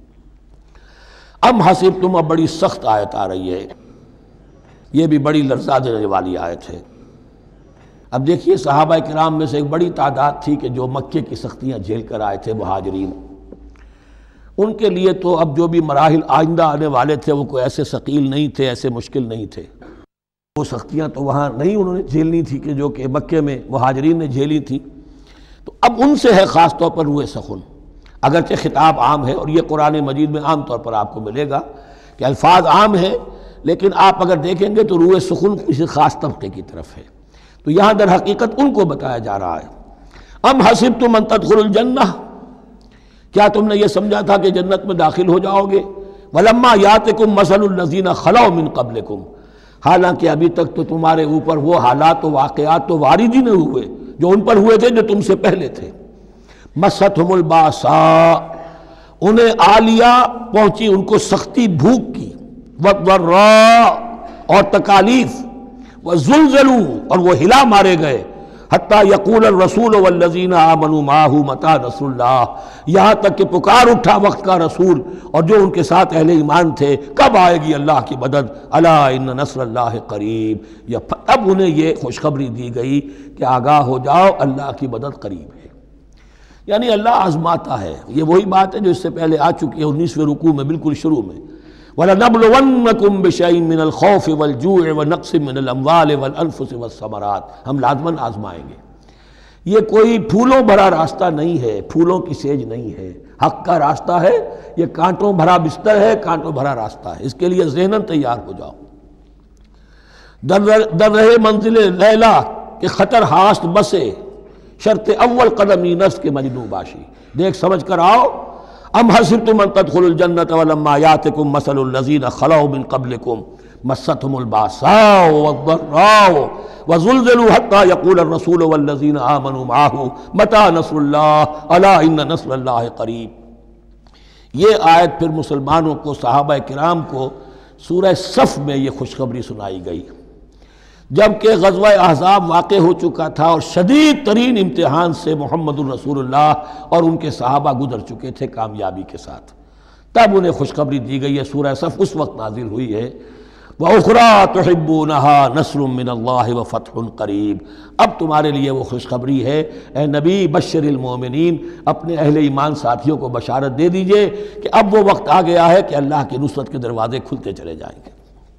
ام حسبتم، اب بڑی سخت آیت آ رہی ہے، یہ بھی بڑی لرزا دینے والی آیت ہے۔ اب دیکھیے صحابہ کرام میں سے ایک بڑی تعداد تھی کہ جو مکے کی سختیاں جھیل کر آئے تھے، مہاجرین، ان کے لیے تو اب جو بھی مراحل آئندہ آنے والے تھے وہ کوئی ایسے ثقیل نہیں تھے، ایسے مشکل نہیں تھے۔ وہ سختیاں تو وہاں نہیں انہوں نے جھیلنی تھی کہ جو کہ مکے میں مہاجرین نے جھیلی تھی، تو اب ان سے ہے خاص طور پر روئے سخن، اگرچہ خطاب عام ہے، اور یہ قرآن مجید میں عام طور پر آپ کو ملے گا کہ الفاظ عام ہیں، لیکن آپ اگر دیکھیں گے تو روئے سخن کسی خاص طبقے کی طرف ہے۔ تو یہاں در حقیقت ان کو بتایا جا رہا ہے۔ ام حسبتم ان تدخلوا الجنہ، کیا تم نے یہ سمجھا تھا کہ جنت میں داخل ہو جاؤ گے؟ ولما یاتکم مثل الذین خلوا من قبلکم، حالانکہ ابھی تک تو تمہارے اوپر وہ حالات و واقعات تو وارد ہی نہیں ہوئے جو ان پر ہوئے تھے جو تم سے پہلے تھے۔ مستہم الباساء، انہیں آ لیا پہنچی ان کو سختی بھوک کی، والضراء اور تکالیف، وزلزلوا اور وہ ہلا مارے گئے، حتی یقول الرسول والذین آمنوا معہ متی نصر اللہ، یہاں تک کہ پکار اٹھا وقت کا رسول اور جو ان کے ساتھ اہل ایمان تھے، کب آئے گی اللہ کی مدد، الا ان نصر اللہ قریب، اب انہیں یہ خوشخبری دی گئی کہ آگاہ ہو جاؤ اللہ کی مدد قریب ہے۔ یعنی اللہ آزماتا ہے، یہ وہی بات ہے جو اس سے پہلے آ چکی ہے 19ویں رکوع میں بالکل شروع میں، وَلَنَبْلُوَنَّكُمْ بِشَيْءٍ مِّنَ الْخَوْفِ وَالْجُوعِ وَنَقْصٍ مِّنَ الْأَمْوَالِ وَالْأَنفُسِ وَالثَّمَرَاتِ، ہم لازماً آزمائیں گے۔ یہ کوئی پھولوں بھرا راستہ نہیں ہے، پھولوں کی سیج نہیں ہے، حق کا راستہ ہے، یہ کانٹوں بھرا بستر ہے، کانٹوں بھرا راستہ ہے، اس کے لیے ذہناً تیار ہو جاؤ۔ در رہے منزل لیلا کہ خطر ہاست بسے، شرط اول قدمی نفس کے مجنوں باشی، دیکھ سمجھ کر آؤ۔ ام حسبتم ان تدخلوا الجنۃ ولما یاتکم مثل الذین خلوا من قبلکم مستهم الباساء والضراء وزلزلوا حتى يقول الرسول والذین آمنوا معه متی نصر اللہ الا ان نصر اللہ قریب۔ یہ آیت پھر مسلمانوں کو، صحابہ کرام کو سورہ صف میں یہ خوشخبری سنائی گئی، جبکہ غزوہ احزاب واقع ہو چکا تھا اور شدید ترین امتحان سے محمد الرسول اللہ اور ان کے صحابہ گزر چکے تھے کامیابی کے ساتھ، تب انہیں خوشخبری دی گئی ہے۔ سورہ صف اس وقت نازل ہوئی ہے، وَأُخْرَىٰ تُحِبُّونَهَا نَصْرٌ مِّنَ اللَّهِ وَفَتْحٌ قَرِیب، اب تمہارے لیے وہ خوشخبری ہے اے نبی، بشر المومنین، اپنے اہل ایمان ساتھیوں کو بشارت دے دیجئے کہ اب وہ وقت آ گیا ہے کہ اللہ کی نصرت کے دروازے کھلتے چلے جائیں گے۔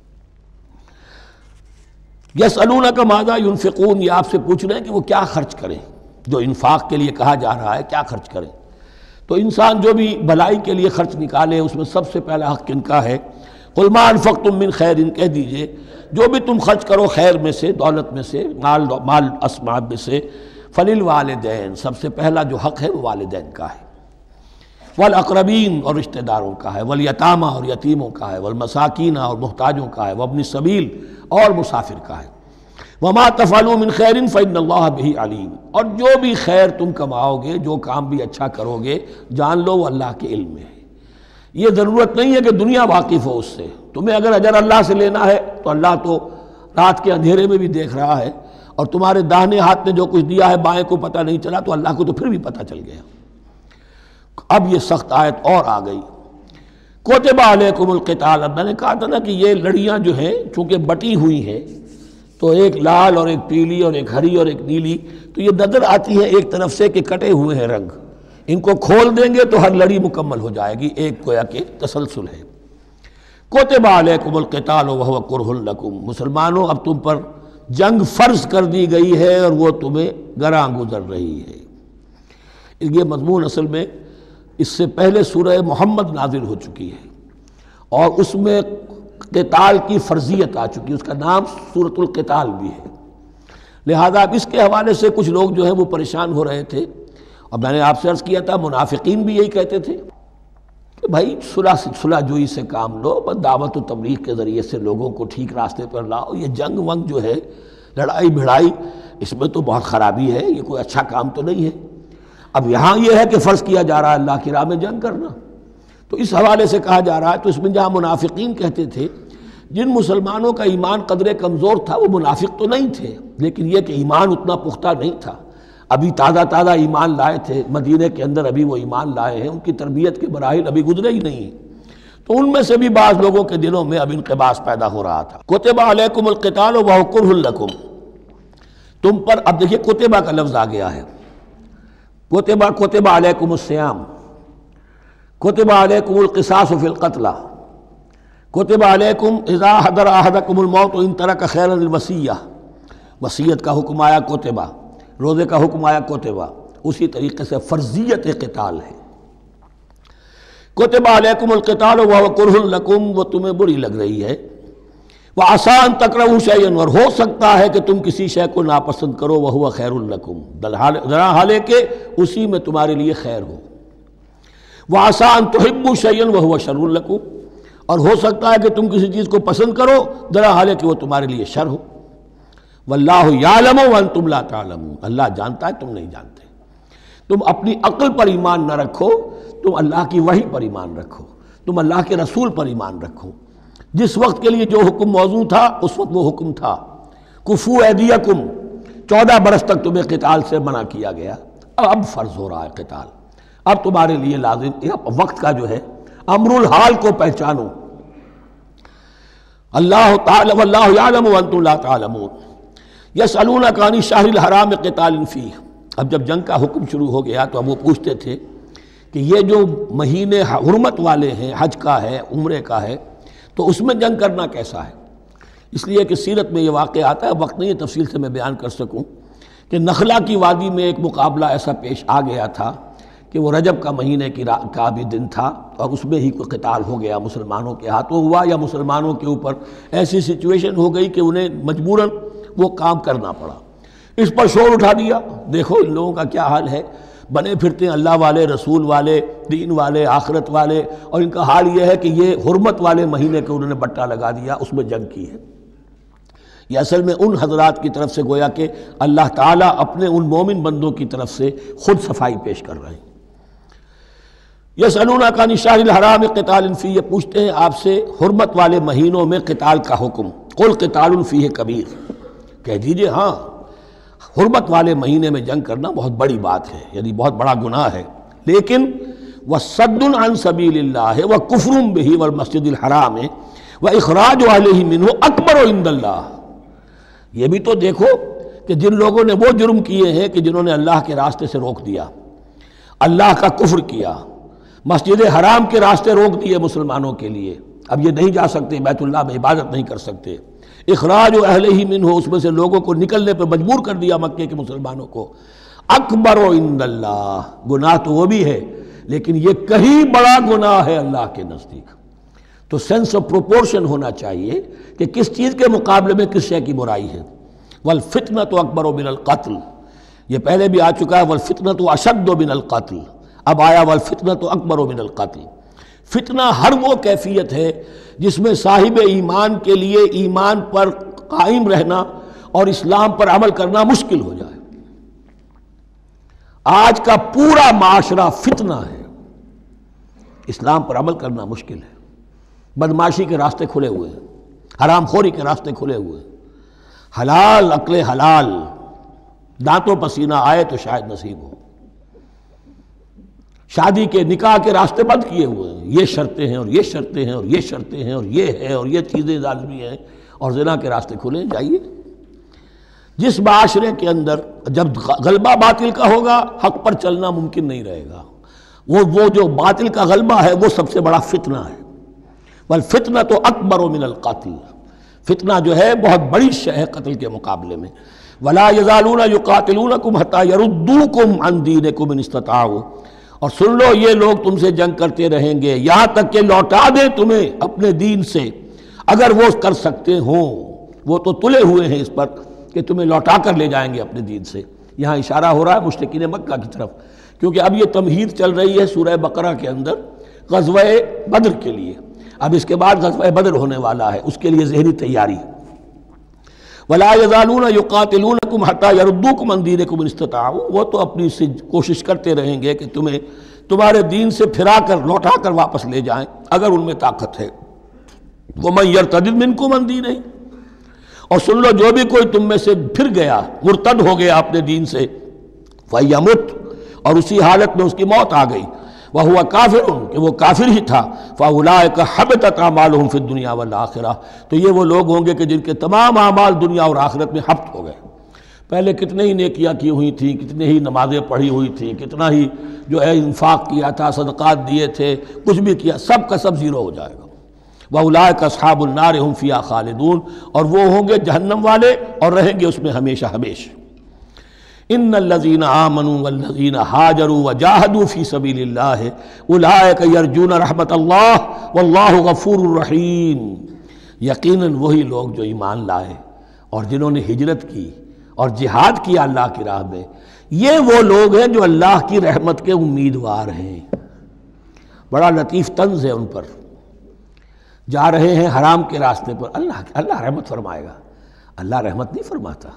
یسألونک ماذا ینفقون، یہ آپ سے پوچھ رہے ہیں کہ وہ کیا خرچ کریں، جو انفاق کے لیے کہا جا رہا ہے کیا خرچ کریں۔ تو انسان جو بھی بھلائی کے لیے خرچ نکالے اس میں سب سے پہلا حق ان کا ہے، قل ما انفقتم من خیر، ان کہہ دیجئے جو بھی تم خرچ کرو خیر میں سے، دولت میں سے، مال اسباب میں سے، فللوالدین، سب سے پہلا جو حق ہے وہ والدین کا ہے، والاقربین اور رشتہ داروں کا ہے، والیتامى اور یتیموں کا ہے، والمساکین اور محتاجوں کا ہے، وابن السبیل اور مسافر کا ہے، وما تفعلوا من خیر فإن اللہ بہ علیم، اور جو بھی خیر تم کماؤ گے، جو کام بھی اچھا کرو گے، جان لو وہ اللہ کے علم میں ہے۔ یہ ضرورت نہیں ہے کہ دنیا واقف ہو اس سے، تمہیں اگر اجر اللہ سے لینا ہے تو اللہ تو رات کے اندھیرے میں بھی دیکھ رہا ہے، اور تمہارے داہنے ہاتھ نے جو کچھ دیا ہے بائیں کو پتہ نہیں چلا تو اللہ کو تو پھر بھی پتہ چل گیا۔ اب یہ سخت آیت اور آ گئی، کتب علیکم القتال، میں نے کہا تھا نا کہ یہ لڑیاں جو ہیں چونکہ بٹی ہوئی ہیں تو ایک لال اور ایک پیلی اور ایک ہری اور ایک نیلی، تو یہ نظر آتی ہے ایک طرف سے کہ کٹے ہوئے ہیں رنگ، ان کو کھول دیں گے تو ہر لڑی مکمل ہو جائے گی، ایک گویا کہ تسلسل ہے۔ کتب علیکم القتال وہو کرہ لکم، مسلمانوں اب تم پر جنگ فرض کر دی گئی ہے اور وہ تمہیں گراں گزر رہی ہے۔ یہ مضمون اصل میں اس سے پہلے سورہ محمد نازل ہو چکی ہے اور اس میں قتال کی فرضیت آ چکی ہے، اس کا نام سورۃ القتال بھی ہے، لہذا اب اس کے حوالے سے کچھ لوگ جو ہیں وہ پریشان ہو رہے تھے، اور میں نے آپ سے عرض کیا تھا منافقین بھی یہی کہتے تھے کہ بھائی صلح جوئی سے کام لو، بس دعوت و تبلیغ کے ذریعے سے لوگوں کو ٹھیک راستے پر لاؤ، یہ جنگ ونگ جو ہے لڑائی بھڑائی اس میں تو بہت خرابی ہے، یہ کوئی اچھا کام تو نہیں ہے۔ اب یہاں یہ ہے کہ فرض کیا جا رہا ہے اللہ کی راہ میں جنگ کرنا، تو اس حوالے سے کہا جا رہا ہے، تو اس میں جہاں منافقین کہتے تھے جن مسلمانوں کا ایمان قدرے کمزور تھا وہ منافق تو نہیں تھے، لیکن یہ کہ ایمان اتنا پختہ نہیں تھا، ابھی تازہ ایمان لائے تھے، مدینے کے اندر ابھی وہ ایمان لائے ہیں، ان کی تربیت کے مراحل ابھی گزرے ہی نہیں، تو ان میں سے بھی بعض لوگوں کے دلوں میں اب انقباض پیدا ہو رہا تھا۔ کتب علیکم القتال وہو کرہ لکم، تم پر اب دیکھیے کتبہ کا لفظ آ گیا ہے، کتب علیکم الصیام، کتب علیکم القصاص فی القتلى، کتب علیکم اذا حضر احدکم الموت ان ترک خیرا الوصیہ، وصیت کا حکم آیا کتبہ، روزے کا حکم آیا کتبہ، اسی طریقے سے فرضیت قتال ہے۔ کتب علیکم القتال وہو کرہ لکم، وہ تمہیں بری لگ رہی ہے، وعسیٰ ان تکرہوا شیئا، اور ہو سکتا ہے کہ تم کسی شے کو ناپسند کرو، وہو خیر لکم، ذرا حالے کہ اسی میں تمہارے لیے خیر ہو، وعسیٰ ان تحبوا شیئا وہو شر لکم، اور ہو سکتا ہے کہ تم کسی چیز کو پسند کرو ذرا حالے کہ وہ تمہارے لیے شر ہو، واللہ یعلم وانتم لا تعلمون، اللہ جانتا ہے تم نہیں جانتے۔ تم اپنی عقل پر ایمان نہ رکھو، تم اللہ کی وحی پر ایمان رکھو، تم اللہ کے رسول پر ایمان رکھو۔ جس وقت کے لیے جو حکم موضوع تھا اس وقت وہ حکم تھا، کفو ایدیکم، 14 برس تک تمہیں قتال سے منع کیا گیا، اب فرض ہو رہا ہے قتال، اب تمہارے لیے لازم، وقت کا جو ہے امر الحال کو پہچانو۔ اللہ تعالی واللہ یعلم وانتم لا تعلمون، یسألونک عن الشہر الحرام قتال فیہ، اب جب جنگ کا حکم شروع ہو گیا تو اب وہ پوچھتے تھے کہ یہ جو مہینے حرمت والے ہیں، حج کا ہے، عمرے کا ہے، تو اس میں جنگ کرنا کیسا ہے؟ اس لیے کہ سیرت میں یہ واقعہ آتا ہے، وقت نہیں تفصیل سے میں بیان کر سکوں، کہ نخلا کی وادی میں ایک مقابلہ ایسا پیش آ گیا تھا کہ وہ رجب کا مہینے کا بھی دن تھا، اور اس میں ہی کوئی قتال ہو گیا، مسلمانوں کے ہاتھوں ہوا یا مسلمانوں کے اوپر ایسی سچویشن ہو گئی کہ انہیں مجبوراً وہ کام کرنا پڑا۔ اس پر شور اٹھا دیا، دیکھو ان لوگوں کا کیا حال ہے، بنے پھرتے ہیں اللہ والے، رسول والے، دین والے، آخرت والے، اور ان کا حال یہ ہے کہ یہ حرمت والے مہینے کے انہوں نے بٹا لگا دیا، اس میں جنگ کی ہے۔ یہ اصل میں ان حضرات کی طرف سے گویا کہ اللہ تعالیٰ اپنے ان مومن بندوں کی طرف سے خود صفائی پیش کر رہے ہیں۔ یسألونک عن الشہر الحرام قتال فیہ، پوچھتے ہیں آپ سے حرمت والے مہینوں میں قتال کا حکم، قل قتال فیہ کبیر، کہہ دیجئے ہاں حرمت والے مہینے میں جنگ کرنا بہت بڑی بات ہے، یعنی بہت بڑا گناہ ہے، لیکن وصد عن سبیل اللہ وکفر بہ والمسجد الحرام واخراج اہلہ منہ اکبر عند اللہ، یہ بھی تو دیکھو کہ جن لوگوں نے وہ جرم کیے ہیں کہ جنہوں نے اللہ کے راستے سے روک دیا، اللہ کا کفر کیا، مسجد حرام کے راستے روک دیے مسلمانوں کے لیے، اب یہ نہیں جا سکتے، بیت اللہ میں عبادت نہیں کر سکتے، اخراج اہلہ منہ، اس میں سے لوگوں کو نکلنے پہ مجبور کر دیا مکے کے مسلمانوں کو، اکبر عند اللہ، گناہ تو وہ بھی ہے لیکن یہ کہیں بڑا گناہ ہے اللہ کے نزدیک۔ تو سینس آف پروپورشن ہونا چاہیے کہ کس چیز کے مقابلے میں کس شے کی برائی ہے۔ والفتنۃ اکبر من القتل، یہ پہلے بھی آ چکا ہے، والفتنۃ اشد من القتل، اب آیا والفتنۃ اکبر من القتل۔ فتنہ ہر وہ کیفیت ہے جس میں صاحب ایمان کے لیے ایمان پر قائم رہنا اور اسلام پر عمل کرنا مشکل ہو جائے۔ آج کا پورا معاشرہ فتنہ ہے، اسلام پر عمل کرنا مشکل ہے، بدماشی کے راستے کھلے ہوئے ہیں، حرام خوری کے راستے کھلے ہوئے ہیں، حلال عقل حلال دانتوں پسینہ آئے تو شاید نصیب ہو، شادی کے نکاح کے راستے بند کیے ہوئے ہیں، یہ شرطیں ہیں اور یہ شرطیں ہیں اور یہ شرطیں ہیں اور یہ ہے اور یہ چیزیں لازمی ہیں، اور زنا کے راستے کھلے جائیے۔ جس معاشرے کے اندر جب غلبہ باطل کا ہوگا حق پر چلنا ممکن نہیں رہے گا، وہ جو باطل کا غلبہ ہے وہ سب سے بڑا فتنہ ہے۔ والفتنۃ اکبر من القتل، فتنہ جو ہے بہت بڑی شے ہے قتل کے مقابلے میں۔ ولا یزالون یقاتلونکم حتی یردوکم عن دینکم ان استطاعوا، اور سن لو یہ لوگ تم سے جنگ کرتے رہیں گے یہاں تک کہ لوٹا دیں تمہیں اپنے دین سے، اگر وہ کر سکتے ہوں، وہ تو تلے ہوئے ہیں اس پر کہ تمہیں لوٹا کر لے جائیں گے اپنے دین سے۔ یہاں اشارہ ہو رہا ہے مشرکین مکہ کی طرف، کیونکہ اب یہ تمہید چل رہی ہے سورہ بقرہ کے اندر غزوہ بدر کے لیے، اب اس کے بعد غزوہ بدر ہونے والا ہے، اس کے لیے ذہنی تیاری۔ ولا یزالون یقاتلونکم حتی یردوکم عن دینکم ان استطاعوا، وہ تو اپنی سے کوشش کرتے رہیں گے کہ تمہیں تمہارے دین سے پھرا کر لوٹا کر واپس لے جائیں اگر ان میں طاقت ہے۔ ومن یرتد منکم عن دینہ، اور سن لو جو بھی کوئی تم میں سے پھر گیا، مرتد ہو گیا اپنے دین سے، فیمت، اور اسی حالت میں اس کی موت آ گئی، وہو کافر، کہ وہ کافر ہی تھا، فاولئک حبطت اعمالہم فی الدنیا والآخرہ، تو یہ وہ لوگ ہوں گے کہ جن کے تمام اعمال دنیا اور آخرت میں حبط ہو گئے۔ پہلے کتنے ہی نیکیاں کی ہوئی تھیں، کتنے ہی نمازیں پڑھی ہوئی تھیں، کتنا ہی جو ہے انفاق کیا تھا، صدقات دیے تھے، کچھ بھی کیا، سب کا سب زیرو ہو جائے گا۔ وَأُولَٰئِكَ أَصْحَابُ النَّارِ هُمْ فِيهَا خَالِدُونَ، اور وہ ہوں گے جہنم والے اور رہیں گے اس میں ہمیشہ ہمیشہ۔ إِنَّ الَّذِينَ آمَنُوا وَالَّذِينَ هَاجَرُوا وَجَاهَدُوا فِي سَبِيلِ اللَّهِ أُولَٰئِكَ يَرْجُونَ رَحْمَتَ اللَّهِ وَاللَّهُ غَفُورٌ رَحِيمٌ۔ یقیناً وہی لوگ جو ایمان لائے اور جنہوں نے ہجرت کی اور جہاد کیا اللہ کی راہ میں، یہ وہ لوگ ہیں جو اللہ کی رحمت کے امیدوار ہیں۔ بڑا لطیف طنز ہے ان پر، جا رہے ہیں حرام کے راستے پر، اللہ رحمت فرمائے گا، اللہ رحمت نہیں فرماتا،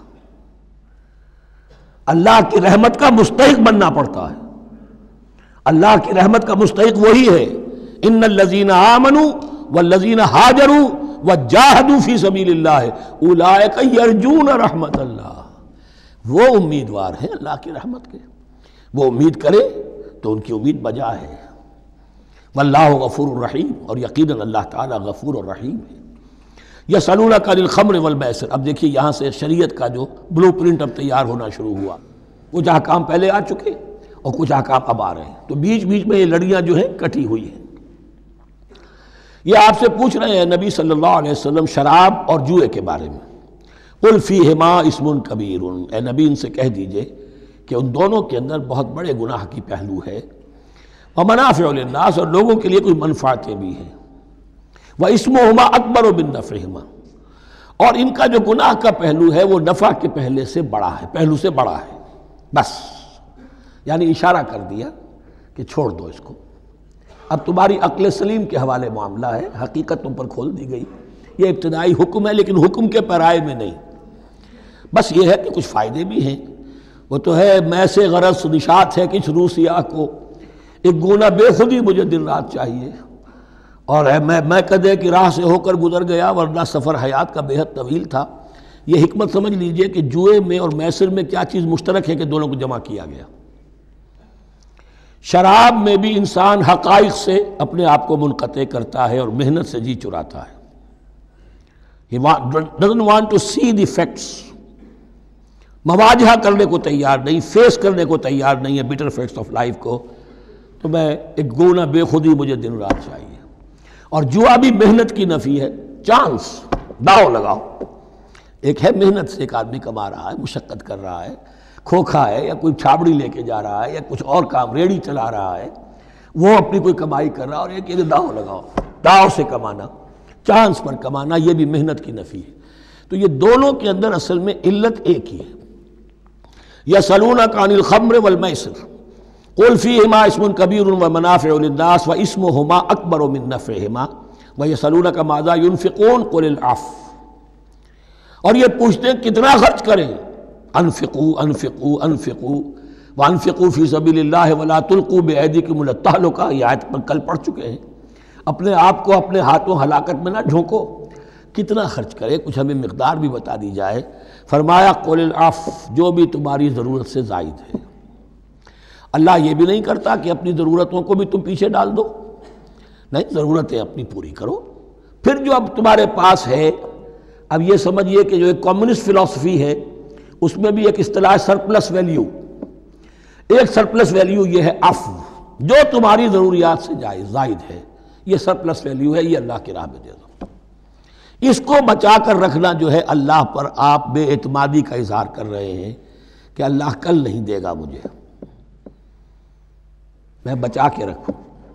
اللہ کی رحمت کا مستحق بننا پڑتا ہے۔ اللہ کی رحمت کا مستحق وہی ہے، ان الذین آمنوا والذین ہاجروا وجاہدوا فی سبیل اللہ اولئک یرجون رحمت اللہ۔ وہ امیدوار ہیں اللہ کی رحمت کے، وہ امید کرے تو ان کی امید بجا ہے۔ واللہ غفور الرحیم، اور یقیناً اللہ تعالیٰ غفور الرحیم ہے۔ یسألونک عن الخمر والمیسر، اب دیکھیے یہاں سے شریعت کا جو بلو پرنٹ اب تیار ہونا شروع ہوا، کچھ احکام پہلے آ چکے اور کچھ احکام اب آ رہے ہیں، تو بیچ بیچ میں یہ لڑیاں جو ہیں کٹی ہوئی ہیں۔ یہ آپ سے پوچھ رہے ہیں نبی صلی اللہ علیہ وسلم شراب اور جوئے کے بارے میں، قل فیہما اسم کبیر، اے نبی ان سے کہہ دیجئے کہ ان دونوں کے اندر بہت بڑے گناہ کی پہلو ہے، ومنافع للناس، اور لوگوں کے لیے کوئی منفعتیں بھی ہیں، واسمہما اکبر من نفعہما، اور ان کا جو گناہ کا پہلو ہے وہ نفع کے پہلو سے بڑا ہے، بس یعنی اشارہ کر دیا کہ چھوڑ دو اس کو، اب تمہاری عقل سلیم کے حوالے معاملہ ہے، حقیقت تم پر کھول دی گئی، یہ ابتدائی حکم ہے لیکن حکم کے پیرائے میں نہیں، بس یہ ہے کہ کچھ فائدے بھی ہیں، وہ تو ہے میں سے غرض نشات ہے کچھ روح سیاہ کو، ایک گونا بے خودی مجھے دن رات چاہیے، اور میں کدے کی راہ سے ہو کر گزر گیا ورنہ سفر حیات کا بے حد طویل تھا۔ یہ حکمت سمجھ لیجئے کہ جوئے میں اور میسر میں کیا چیز مشترک ہے کہ دونوں کو جمع کیا گیا۔ شراب میں بھی انسان حقائق سے اپنے آپ کو منقطع کرتا ہے اور محنت سے جی چراتا ہے، He doesn't want to see the facts، مواجہہ کرنے کو تیار نہیں، فیس کرنے کو تیار نہیں ہے bitter facts of life کو، تو میں ایک گونا بے خودی مجھے دن رات چاہیے۔ اور جوا بھی محنت کی نفی ہے، چانس، داؤ لگاؤ، ایک ہے محنت سے ایک آدمی کما رہا ہے، مشقت کر رہا ہے، کھوکھا ہے یا کوئی چھابڑی لے کے جا رہا ہے یا کچھ اور کام ریڑھی چلا رہا ہے، وہ اپنی کوئی کمائی کر رہا ہے، اور ایک یہ داؤ لگاؤ، داؤ سے کمانا، چانس پر کمانا، یہ بھی محنت کی نفی ہے۔ تو یہ دونوں کے اندر اصل میں علت ایک ہی ہے۔ یسألونک عن الخمر والمیسر قل فیہما اسم کبیر ومنافع للناس واسمہما اکبر من نفعہما ویسألونک ماذا ينفقون قل العفو، اور یہ پوچھتے ہیں کتنا خرچ کریں، انفقوا انفقوا انفقوا وانفقوا فی سبیل اللہ ولا تلقوا بایدیکم الی التہلکہ، یہ آیت پر کل پڑھ چکے ہیں۔ اپنے آپ کو اپنے ہاتھوں ہلاکت میں نہ جھونکو، کتنا خرچ کرے، کچھ ہمیں مقدار بھی بتا دی جائے۔ فرمایا قل العفو، جو بھی تمہاری ضرورت سے زائد ہے۔ اللہ یہ بھی نہیں کرتا کہ اپنی ضرورتوں کو بھی تم پیچھے ڈال دو، نہیں، ضرورتیں اپنی پوری کرو، پھر جو اب تمہارے پاس ہے، اب یہ سمجھیے کہ جو ایک کمیونسٹ فلسفی ہے اس میں بھی ایک اصطلاح سرپلس ویلیو، ایک سرپلس ویلیو یہ ہے عفو، جو تمہاری ضروریات سے زائد ہے، یہ سرپلس ویلیو ہے، یہ اللہ کی راہ میں دے دو۔ اس کو بچا کر رکھنا جو ہے اللہ پر آپ بے اعتمادی کا اظہار کر رہے ہیں کہ اللہ کل نہیں دے گا مجھے، میں بچا کے رکھوں۔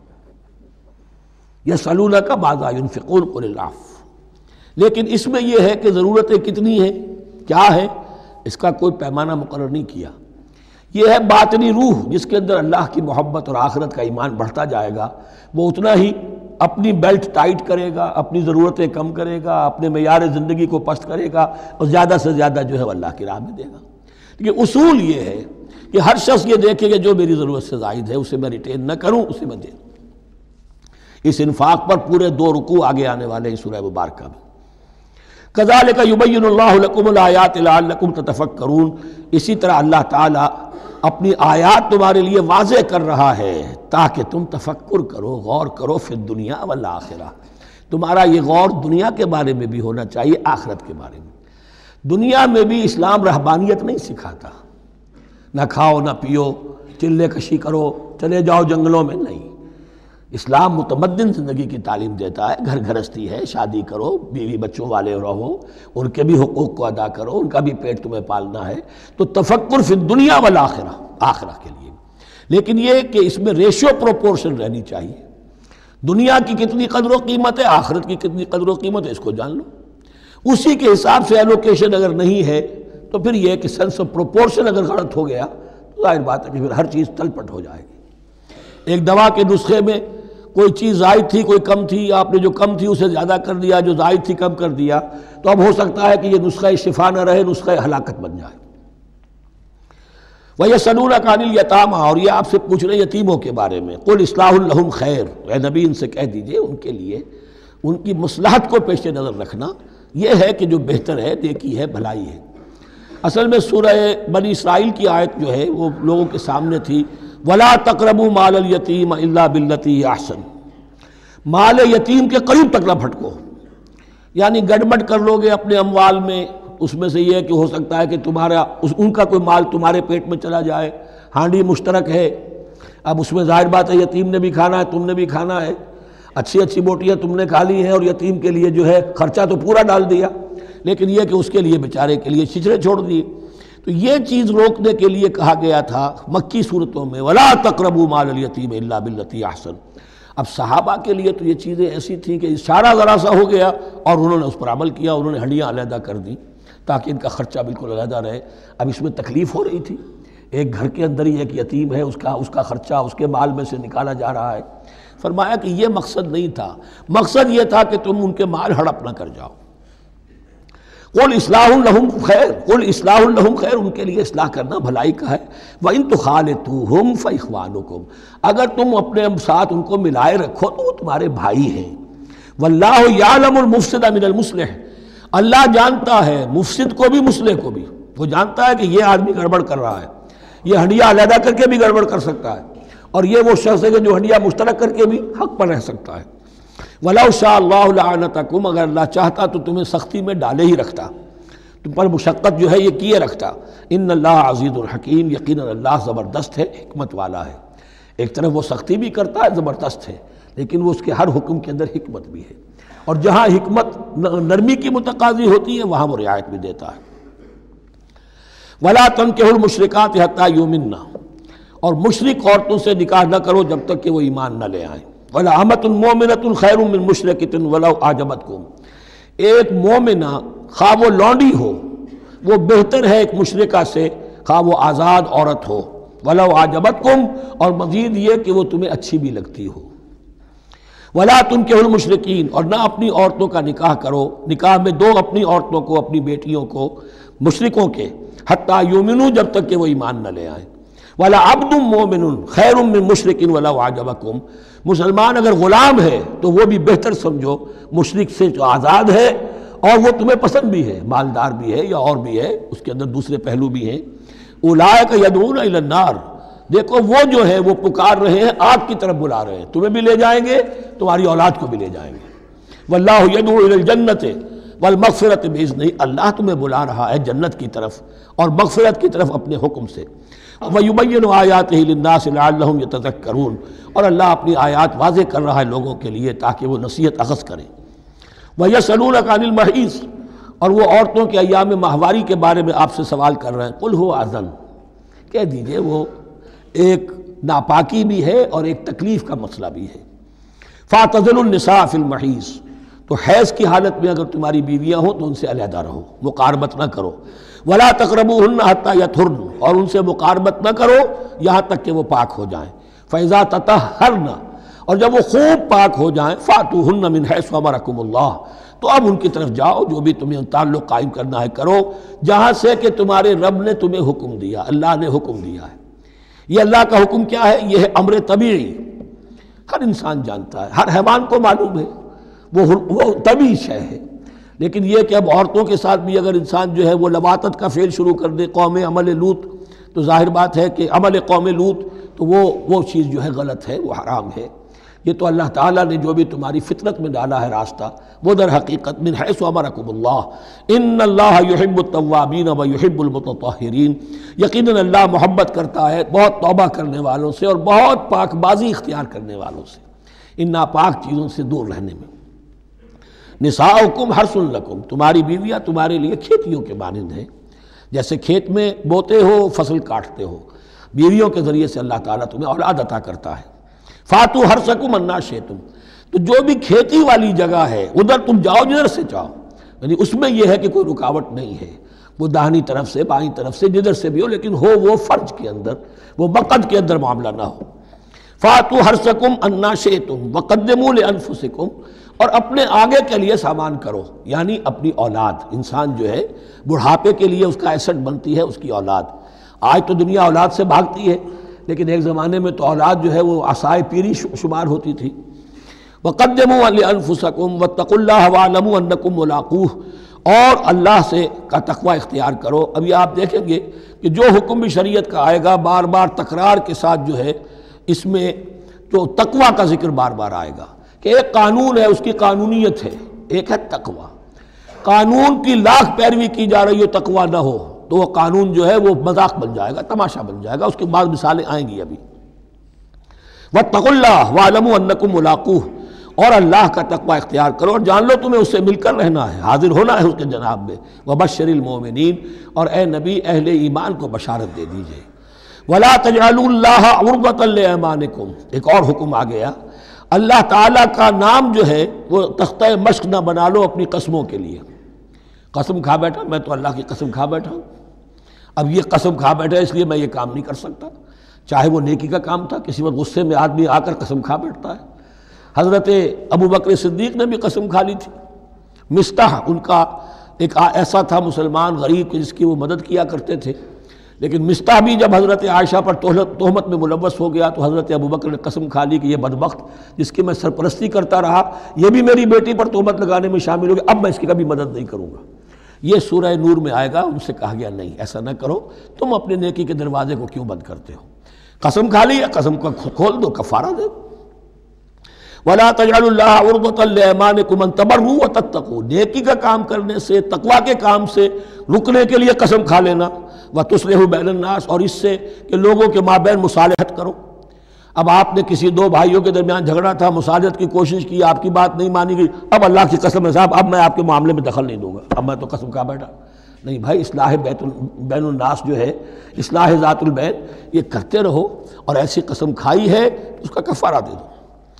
یسألونک ماذا ينفقون قل العفو، لیکن اس میں یہ ہے کہ ضرورتیں کتنی ہیں، کیا ہے، اس کا کوئی پیمانہ مقرر نہیں کیا۔ یہ ہے باطنی روح جس کے اندر اللہ کی محبت اور آخرت کا ایمان بڑھتا جائے گا، وہ اتنا ہی اپنی بیلٹ ٹائٹ کرے گا، اپنی ضرورتیں کم کرے گا، اپنے معیار زندگی کو پست کرے گا، اور زیادہ سے زیادہ جو ہے وہ اللہ کی راہ میں دے گا۔ لیکن اصول یہ ہے کہ ہر شخص یہ دیکھے کہ جو میری ضرورت سے زائد ہے اسے میں ریٹین نہ کروں، اسے میں دوں۔ اس انفاق پر پورے 2 رکوع آگے آنے والے ہیں سورہ مبارکہ میں۔ کذالک یبین اللہ لکم الآیات لعلکم تتفکرون، اسی طرح اللہ تعالیٰ اپنی آیات تمہارے لیے واضح کر رہا ہے تاکہ تم تفکر کرو، غور کرو، فی الدنیا والآخرہ، تمہارا یہ غور دنیا کے بارے میں بھی ہونا چاہیے، آخرت کے بارے میں۔ دنیا میں بھی اسلام رہبانیت نہیں سکھاتا، نہ کھاؤ نہ پیو، چلے کشی کرو، چلے جاؤ جنگلوں میں، نہیں، اسلام متمدن زندگی کی تعلیم دیتا ہے، گھر گھرستی ہے، شادی کرو، بیوی بچوں والے رہو، ان کے بھی حقوق کو ادا کرو، ان کا بھی پیٹ تمہیں پالنا ہے، تو تفکر فی الدنیا والآخرہ، آخرہ کے لیے، لیکن یہ کہ اس میں ریشو پروپورشن رہنی چاہیے۔ دنیا کی کتنی قدر و قیمت ہے، آخرت کی کتنی قدر و قیمت ہے، اس کو جان لو۔ اسی کے حساب سے ایلوکیشن اگر نہیں ہے تو پھر یہ کہ سینس آف پروپورشن اگر غلط ہو گیا تو ظاہر بات ہے کہ پھر ہر چیز تلپٹ ہو جائے گی۔ ایک دوا کے نسخے میں کوئی چیز زائد تھی، کوئی کم تھی، آپ نے جو کم تھی اسے زیادہ کر دیا، جو زائد تھی کم کر دیا، تو اب ہو سکتا ہے کہ یہ نسخہ شفا نہ رہے، نسخہ ہلاکت بن جائے۔ وَيَسْأَلُونَكَ عَنِ الْيَتَامَىٰ، اور یہ آپ سے پوچھ رہے ہیں یتیموں کے بارے میں، قُلْ إِصْلَاحٌ لَهُمْ خَيْرٌ، اے نبی ان سے کہہ دیجئے ان کے لیے ان کی مصلحت کو پیش نظر رکھنا یہ ہے کہ جو بہتر ہے، نیکی ہے، بھلائی ہے۔ اصل میں سورہ بنی اسرائیل کی آیت جو ہے وہ لوگوں کے سامنے تھی، وَلَا تَقْرَبُوا مَالَ الْيَتِيمَ إِلَّا بِالَّتِي هِيَ أَحْسَنُ، مال یتیم کے قریب تک نہ پھٹکو، یعنی گڑبڑ کر لو گے اپنے اموال میں، اس میں سے یہ کہ ہو سکتا ہے کہ تمہارا ان کا کوئی مال تمہارے پیٹ میں چلا جائے، ہانڈی مشترک ہے، اب اس میں ظاہر بات ہے یتیم نے بھی کھانا ہے، تم نے بھی کھانا ہے، اچھی اچھی بوٹیاں تم نے کھا لی ہیں اور یتیم کے لیے جو ہے خرچہ تو پورا ڈال دیا، لیکن یہ کہ اس کے لیے بیچارے کے لیے چھچڑے چھوڑ دیے۔ تو یہ چیز روکنے کے لیے کہا گیا تھا مکی صورتوں میں، وَلَا تَقْرَبُوا مَالَ الْيَتِيمِ إِلَّا بِالَّتِي أَحْسَنُ۔ اب صحابہ کے لیے تو یہ چیزیں ایسی تھیں کہ اشارہ ذرا سا ہو گیا اور انہوں نے اس پر عمل کیا، انہوں نے ہڈیاں علیحدہ کر دی تاکہ ان کا خرچہ بالکل علیحدہ رہے۔ اب اس میں تکلیف ہو رہی تھی، ایک گھر کے اندر ہی ایک یتیم ہے، اس کا خرچہ اس کے مال میں سے نکالا جا رہا ہے۔ فرمایا کہ یہ مقصد نہیں تھا، مقصد یہ تھا کہ تم ان کے مال ہڑپ نہ کر جاؤ۔ قُلْ إِصْلَاحٌ لَهُمْ خَيْرٌ، قُلْ إِصْلَاحٌ لَهُمْ خَيْرٌ، ان کے لیے اصلاح کرنا بھلائی کا ہے۔ وَإِن تُخَالِطُوهُمْ فَإِخْوَانُكُمْ، اگر تم اپنے ساتھ ان کو ملائے رکھو تو وہ تمہارے بھائی ہیں۔ وَاللَّهُ يَعْلَمُ الْمُفْسِدَ مِنَ الْمُصْلِحِ، اللہ جانتا ہے مفسد کو بھی مصلح کو بھی، وہ جانتا ہے کہ یہ آدمی گڑبڑ کر رہا ہے، یہ ہنڈیاں علیحدہ کر کے بھی گڑبڑ کر سکتا ہے، اور یہ وہ شخص ہے کہ جو ہنڈیاں مشترک کر کے بھی حق پر رہ سکتا ہے۔ وَلَوْ شَاءَ اللَّهُ لَعَنَتَكُمْ، اگر اللہ چاہتا تو تمہیں سختی میں ڈالے ہی رکھتا، تم پر مشقت جو ہے یہ کیے رکھتا۔ ان اللہ عزیز الحکیم، یقیناً اللہ زبردست ہے، حکمت والا ہے۔ ایک طرف وہ سختی بھی کرتا ہے، زبردست ہے، لیکن وہ اس کے ہر حکم کے اندر حکمت بھی ہے، اور جہاں حکمت نرمی کی متقاضی ہوتی ہے وہاں وہ رعایت بھی دیتا ہے۔ وَلَا تَنكِحُوا الْمُشْرِكَاتِ حَتَّىٰ يُؤْمِنَّ، اور مشرک عورتوں سے نکاح نہ کرو جب تک کہ وہ ایمان نہ لے آئیں۔ وَلَا أَمَةٌ مُؤْمِنَةٌ خَيْرٌ مِّن مُشْرِكَةٍ وَلَوْ أَعْجَبَتْكُمْ، ایک مومنہ خواہ وہ لونڈی ہو وہ بہتر ہے ایک مشرکہ سے، خواہ وہ آزاد عورت ہو۔ وَلَوْ أَعْجَبَتْكُمْ، اور مزید یہ کہ وہ تمہیں اچھی بھی لگتی ہو۔ وَلَا تُنكِحُوا الْمُشْرِكِينَ، اور نہ اپنی عورتوں کا نکاح کرو، نکاح میں دو اپنی عورتوں کو، اپنی بیٹیوں کو مشرکوں کے، حتیٰ یؤمنوا، جب تک کہ وہ ایمان نہ لے آئیں۔ وَلَا عَبْدٌ مُؤْمِنٌ خَيْرٌ مِّن مُشْرِكٍ وَلَوْ أَعْجَبَكُمْ، مسلمان اگر غلام ہے تو وہ بھی بہتر سمجھو مشرک سے جو آزاد ہے اور وہ تمہیں پسند بھی ہے، مالدار بھی ہے یا اور بھی ہے، اس کے اندر دوسرے پہلو بھی ہیں۔ اولئک یدعون الی النار، دیکھو وہ جو ہے وہ پکار رہے ہیں، آگ کی طرف بلا رہے ہیں، تمہیں بھی لے جائیں گے، تمہاری اولاد کو بھی لے جائیں گے۔ واللہ یدعو الی الجنۃ والمغفرۃ باذنہ، اللہ تمہیں بلا رہا ہے جنت کی طرف اور مغفرت کی طرف اپنے حکم سے۔ وَيُبَيِّنُ آیاتہ للناس لعلہم یتذکرون، اور اللہ اپنی آیات واضح کر رہا ہے لوگوں کے لیے تاکہ وہ نصیحت اخذ کریں۔ وَيَسْأَلُونَكَ عَنِ الْمَحِيضِ، اور وہ عورتوں کے ایام ماہواری کے بارے میں آپ سے سوال کر رہے ہیں۔ قُلْ هُوَ أَذًى، کہہ دیجئے وہ ایک ناپاکی بھی ہے اور ایک تکلیف کا مسئلہ بھی ہے۔ فَاعْتَزِلُوا النِّسَاءَ فِي الْمَحِيضِ، تو حیض کی حالت میں اگر تمہاری بیویاں ہوں تو ان سے علیحدہ رہو، مقاربت نہ کرو۔ وَلَا تَقْرَبُوهُنَّ حَتَّىٰ يَطْهُرْنَ، اور ان سے مقاربت نہ کرو یہاں تک کہ وہ پاک ہو جائیں۔ فَإِذَا تَطَهَّرْنَ، اور جب وہ خوب پاک ہو جائیں، فَأْتُوهُنَّ مِنْ حَيْثُ أَمَرَكُمُ اللَّهُ، تو اب ان کی طرف جاؤ، جو بھی تمہیں تعلق قائم کرنا ہے کرو، جہاں سے کہ تمہارے رب نے تمہیں حکم دیا، اللہ نے حکم دیا ہے۔ یہ اللہ کا حکم کیا ہے؟ یہ ہے امر طبیعی، ہر انسان جانتا ہے، ہر حیوان کو معلوم ہے، وہ طبیعی شے ہے۔ لیکن یہ کہ اب عورتوں کے ساتھ بھی اگر انسان جو ہے وہ لواطت کا فعل شروع کر دے، قوم عمل لوط، تو ظاہر بات ہے کہ عمل قوم لوط تو وہ چیز جو ہے غلط ہے، وہ حرام ہے۔ یہ تو اللہ تعالیٰ نے جو بھی تمہاری فطرت میں ڈالا ہے راستہ، وہ در حقیقت من حیث امرکم اللہ، ان اللہ یحب التوابین و یحب المتطہرین، یقیناً اللہ محبت کرتا ہے بہت توبہ کرنے والوں سے اور بہت پاک بازی اختیار کرنے والوں سے۔ ان ناپاک چیزوں سے دور رہنے میں۔ نساؤکم حرث لکم، تمہاری بیویاں تمہارے لیے کھیتیوں کے مانند ہیں، جیسے کھیت میں بوتے ہو فصل کاٹتے ہو، بیویوں کے ذریعے سے اللہ تعالیٰ تمہیں اولاد عطا کرتا ہے۔ فاتو حرثکم انا شئتم، تو جو بھی کھیتی والی جگہ ہے ادھر تم جاؤ جدھر سے چاہو، یعنی اس میں یہ ہے کہ کوئی رکاوٹ نہیں ہے، وہ داہنی طرف سے بائیں طرف سے جدھر سے بھی ہو، لیکن ہو وہ فرج کے اندر، وہ مقد کے اندر معاملہ نہ ہو۔ فاتو حرثکم انا شئتم وقدموا لانفسکم، اور اپنے آگے کے لیے سامان کرو، یعنی اپنی اولاد۔ انسان جو ہے بڑھاپے کے لیے اس کا ایسٹ بنتی ہے اس کی اولاد۔ آج تو دنیا اولاد سے بھاگتی ہے، لیکن ایک زمانے میں تو اولاد جو ہے وہ عصائے پیری شمار ہوتی تھی۔ وقدموا لانفسکم واتقوا اللہ واعلموا انکم ملاقوہ، اور اللہ سے کا تقوی اختیار کرو۔ ابھی آپ دیکھیں گے کہ جو حکم بھی شریعت کا آئے گا بار بار تکرار کے ساتھ جو ہے اس میں تو تقوی کا ذکر بار بار آئے گا، کہ ایک قانون ہے اس کی قانونیت ہے، ایک ہے تقوی۔ قانون کی لاکھ پیروی کی جا رہی ہو تقوی نہ ہو تو وہ قانون جو ہے وہ مذاق بن جائے گا، تماشا بن جائے گا۔ اس کے بعد مثالیں آئیں گی ابھی۔ واتقوا اللہ واعلموا انکم ملاقوہ، اور اللہ کا تقوی اختیار کرو اور جان لو تمہیں اس سے مل کر رہنا ہے، حاضر ہونا ہے اس کے جناب میں۔ وبشر المؤمنین، اور اے نبی اہل ایمان کو بشارت دے دیجئے۔ ولا تجعلوا اللہ عرضۃ لایمانکم، ایک اور حکم آ گیا، اللہ تعالیٰ کا نام جو ہے وہ تختہ مشق نہ بنا لو اپنی قسموں کے لیے۔ قسم کھا بیٹھا میں تو اللہ کی قسم کھا بیٹھا ہوں، اب یہ قسم کھا بیٹھا اس لیے میں یہ کام نہیں کر سکتا، چاہے وہ نیکی کا کام تھا۔ کسی وقت غصے میں آدمی آ کر قسم کھا بیٹھتا ہے۔ حضرت ابو بکر صدیق نے بھی قسم کھا لی تھی۔ مستح ان کا ایک ایسا تھا مسلمان غریب کہ جس کی وہ مدد کیا کرتے تھے، لیکن مستح بھی جب حضرت عائشہ پر تہمت میں ملوث ہو گیا تو حضرت ابو بکر نے قسم کھا لی کہ یہ بدبخت جس کی میں سرپرستی کرتا رہا یہ بھی میری بیٹی پر تہمت لگانے میں شامل ہو گیا، اب میں اس کی کبھی مدد نہیں کروں گا۔ یہ سورہ نور میں آئے گا، ان سے کہا گیا نہیں ایسا نہ کرو، تم اپنے نیکی کے دروازے کو کیوں بند کرتے ہو؟ قسم کھا لی، قسم کو کھول دو، کفارہ دے۔ وَلَا تَجْعَلُوا اللَّهَ عُرْضَةً لِأَيْمَانِكُمْ أَن تَبَرُّوا وَتَتَّقُوا، نیکی کا کام کرنے سے، تقوی کے کام سے رکنے کے لیے قسم کھا لینا۔ وَتُصْلِحُوا بَيْنَ النَّاسِ، اور اس سے کہ لوگوں کے مابین مصالحت کرو۔ اب آپ نے کسی دو بھائیوں کے درمیان جھگڑا تھا، مصالحت کی کوشش کی، آپ کی بات نہیں مانی گئی، اب اللہ کی قسم ہے صاحب اب میں آپ کے معاملے میں دخل نہیں دوں گا، اب میں تو قسم کھا بیٹھا۔ نہیں بھائی، اصلاح بین الناس جو ہے، اصلاح ذات البین، یہ کرتے رہو، اور ایسی قسم کھائی ہے اس کا کفارہ دے دو۔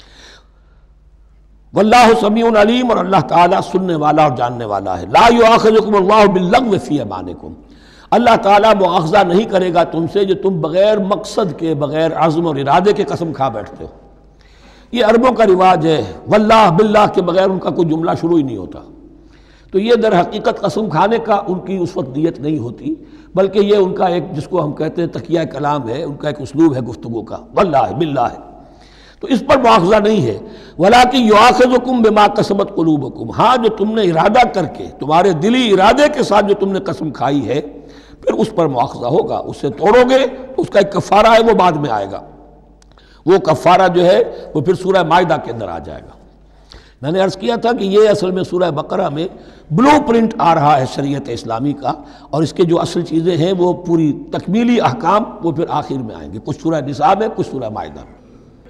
واللہ سمیع علیم، اور اللہ تعالیٰ سننے والا اور جاننے والا ہے۔ لا یؤاخذکم اللہ باللغو فی ایمانکم، اللہ تعالیٰ مؤاخذہ نہیں کرے گا تم سے جو تم بغیر مقصد کے، بغیر عزم اور ارادے کے قسم کھا بیٹھتے ہو۔ یہ عربوں کا رواج ہے، واللہ باللہ کے بغیر ان کا کوئی جملہ شروع ہی نہیں ہوتا۔ تو یہ در حقیقت قسم کھانے کا ان کی اس وقت نیت نہیں ہوتی، بلکہ یہ ان کا ایک جس کو ہم کہتے ہیں تقیہ کلام ہے، ان کا ایک اسلوب ہے گفتگو کا، واللہ باللہ ہے، تو اس پر مؤاخذہ نہیں ہے۔ وَلَٰكِن يُؤَاخِذُكُم بِمَا كَسَبَتْ قُلُوبُكُم، ہاں جو تم نے ارادہ کر کے، تمہارے دلی ارادے کے ساتھ جو تم نے قسم کھائی ہے، پھر اس پر مؤاخذہ ہوگا، اس سے توڑو گے تو اس کا ایک کفارہ ہے، وہ بعد میں آئے گا۔ وہ کفارہ جو ہے وہ پھر سورہ مائدہ کے اندر آ جائے گا۔ میں نے عرض کیا تھا کہ یہ اصل میں سورہ بقرہ میں بلو پرنٹ آ رہا ہے شریعت اسلامی کا، اور اس کے جو اصل چیزیں ہیں وہ پوری تکمیلی احکام وہ پھر آخر میں آئیں گے، کچھ سورہ نساء میں، کچھ سورہ مائدہ میں۔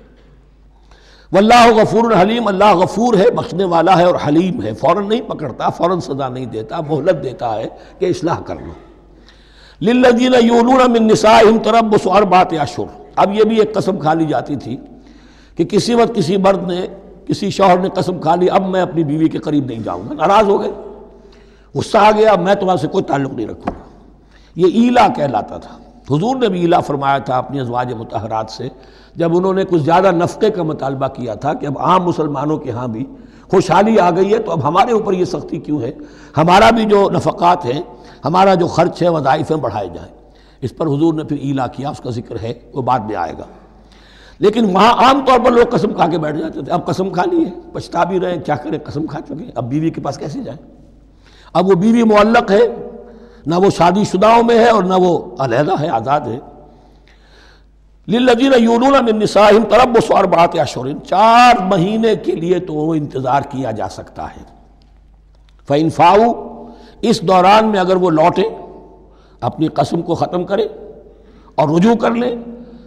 واللہ غفور حلیم، اللہ غفور ہے، بخشنے والا ہے اور حلیم ہے، فوراً نہیں پکڑتا، فوراً سزا نہیں دیتا، مہلت دیتا ہے کہ اصلاح کر لو۔ للذین یولون من نسائہم تربص اربعۃ اشہر، اب یہ بھی ایک قسم کھا لی جاتی تھی کہ کسی وقت کسی مرد نے، کسی شوہر نے قسم کھا لی اب میں اپنی بیوی کے قریب نہیں جاؤں گا، ناراض ہو گئے، غصہ آ گیا، میں تمہارے سے کوئی تعلق نہیں رکھوں گا۔ یہ ایلا کہلاتا تھا۔ حضور نے بھی ایلا فرمایا تھا اپنی ازواج مطہرات سے جب انہوں نے کچھ زیادہ نفقے کا مطالبہ کیا تھا کہ اب عام مسلمانوں کے ہاں بھی خوشحالی آ گئی ہے تو اب ہمارے اوپر یہ سختی کیوں ہے، ہمارا بھی جو نفقات ہیں، ہمارا جو خرچ ہے، وظائف ہیں، بڑھائے جائیں۔ اس پر حضور نے پھر ایلا کیا، اس کا ذکر ہے، وہ بعد میں آئے گا۔ لیکن وہاں عام طور پر لوگ قسم کھا کے بیٹھ جاتے تھے، اب قسم کھا لی ہے، پچھتا بھی رہے ہیں، کیا کریں، قسم کھا چکے، اب بیوی کے پاس کیسے جائیں؟ اب وہ بیوی معلق ہے، نہ وہ شادی شداؤں میں ہے اور نہ وہ علیحدہ ہے، آزاد ہے۔ للذین یولون من نسائہم تربص اربعۃ اشہر، 4 مہینے کے لیے تو وہ انتظار کیا جا سکتا ہے۔ فإن فاؤوا، اس دوران میں اگر وہ لوٹیں، اپنی قسم کو ختم کریں اور رجوع کر لیں،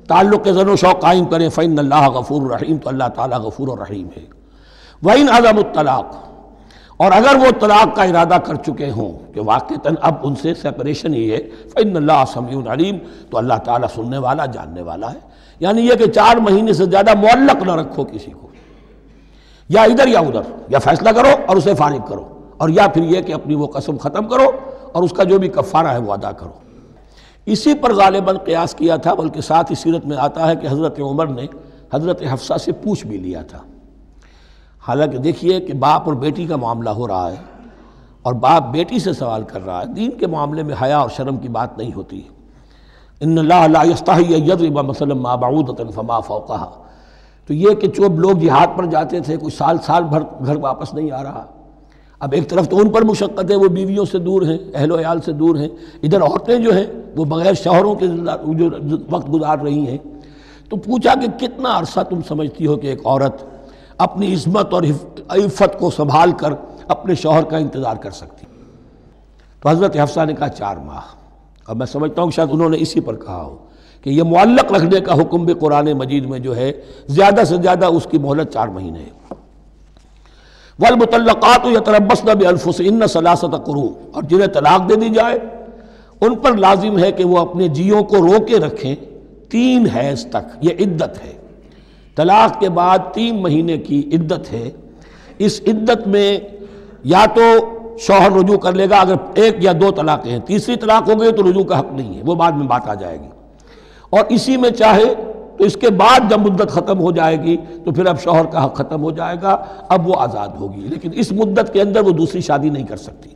تعلق زن و شوق قائم کریں فإن اللہ غفور رحیم، تو اللہ تعالیٰ غفور و رحیم ہے۔ وَإِنْ عَزَمُوا الطلاق، اور اگر وہ طلاق کا ارادہ کر چکے ہوں کہ واقعتاً اب ان سے سیپریشن ہی ہے، فإن اللہ سمیع علیم، تو اللہ تعالیٰ سننے والا جاننے والا ہے۔ یعنی یہ کہ 4 مہینے سے زیادہ معلق نہ رکھو کسی کو، یا ادھر یا ادھر، یا فیصلہ کرو اور اسے فارغ کرو، اور یا پھر یہ کہ اپنی وہ قسم ختم کرو اور اس کا جو بھی کفارہ ہے وہ ادا کرو۔ اسی پر غالباً قیاس کیا تھا، بلکہ ساتھ ہی سیرت میں آتا ہے کہ حضرت عمر نے حضرت حفصہ سے پوچھ بھی لیا تھا۔ حالانکہ دیکھیے کہ باپ اور بیٹی کا معاملہ ہو رہا ہے، اور باپ بیٹی سے سوال کر رہا ہے، دین کے معاملے میں حیا اور شرم کی بات نہیں ہوتی۔ ان اللہ لا یستحی ان یضرب مثلا ما بعوضۃ فما فوقها، تو یہ کہ جو لوگ جہاد پر جاتے تھے کچھ سال بھر گھر واپس نہیں آ رہا، اب ایک طرف تو ان پر مشقت ہے، وہ بیویوں سے دور ہیں، اہل و عیال سے دور ہیں، ادھر عورتیں جو ہیں وہ بغیر شوہروں کے جو وقت گزار رہی ہیں۔ تو پوچھا کہ کتنا عرصہ تم سمجھتی ہو کہ ایک عورت اپنی عصمت اور عفت کو سنبھال کر اپنے شوہر کا انتظار کر سکتی؟ تو حضرت حفصہ نے کہا 4 ماہ، اور میں سمجھتا ہوں شاید انہوں نے اسی پر کہا ہو کہ یہ معلق رکھنے کا حکم بھی قرآن مجید میں جو ہے زیادہ سے زیادہ اس کی مہلت 4 مہینے ہے۔ والمطلقات یتربصن بانفسهن 3 قروء، اور جنہیں طلاق دے دی جائے ان پر لازم ہے کہ وہ اپنے جیوں کو روکے رکھیں 3 حیض تک، یہ عدت ہے۔ طلاق کے بعد 3 مہینے کی عدت ہے۔ اس عدت میں یا تو شوہر رجوع کر لے گا، اگر 1 یا 2 طلاقیں ہیں، تیسری طلاق ہو گئی تو رجوع کا حق نہیں ہے، وہ بعد میں بات آ جائے گی، اور اسی میں چاہے تو اس کے بعد جب مدت ختم ہو جائے گی تو پھر اب شوہر کا حق ختم ہو جائے گا، اب وہ آزاد ہوگی، لیکن اس مدت کے اندر وہ دوسری شادی نہیں کر سکتی۔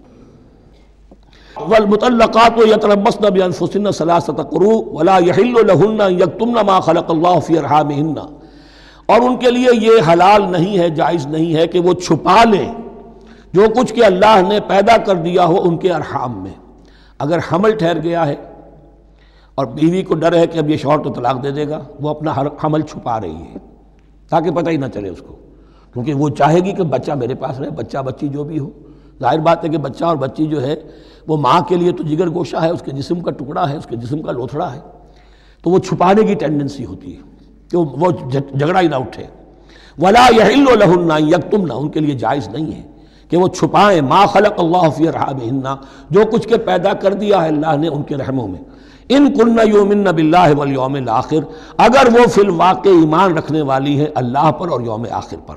والمطلقات یتربصن بانفسهن 3 قروء ولا يحل لهن ان يكتمن ما خلق الله في ارحامهن، اور ان کے لیے یہ حلال نہیں ہے، جائز نہیں ہے کہ وہ چھپا لیں جو کچھ کہ اللہ نے پیدا کر دیا ہو ان کے ارحام میں۔ اگر حمل ٹھہر گیا ہے اور بیوی کو ڈر ہے کہ اب یہ شوہر تو طلاق دے دے گا، وہ اپنا حمل چھپا رہی ہے تاکہ پتہ ہی نہ چلے اس کو، کیونکہ وہ چاہے گی کہ بچہ میرے پاس رہے، بچہ بچی جو بھی ہو۔ ظاہر بات ہے کہ بچہ اور بچی جو ہے وہ ماں کے لیے تو جگر گوشہ ہے، اس کے جسم کا ٹکڑا ہے، اس کے جسم کا لوتھڑا ہے، تو وہ چھپانے کی ٹینڈنسی ہوتی ہے کہ وہ جھگڑا ہی نہ اٹھے۔ ولا يحل لهن ان يكتمن، ان کے لیے جائز نہیں ہے کہ وہ چھپائیں ما خلق اللہ فی ارحامہن، جو کچھ کے پیدا کر دیا ہے اللہ نے ان کے رحموں میں۔ ان کن یؤمن باللہ والیوم الآخر، اگر وہ فی الواقع ایمان رکھنے والی ہے اللہ پر اور یوم آخر پر۔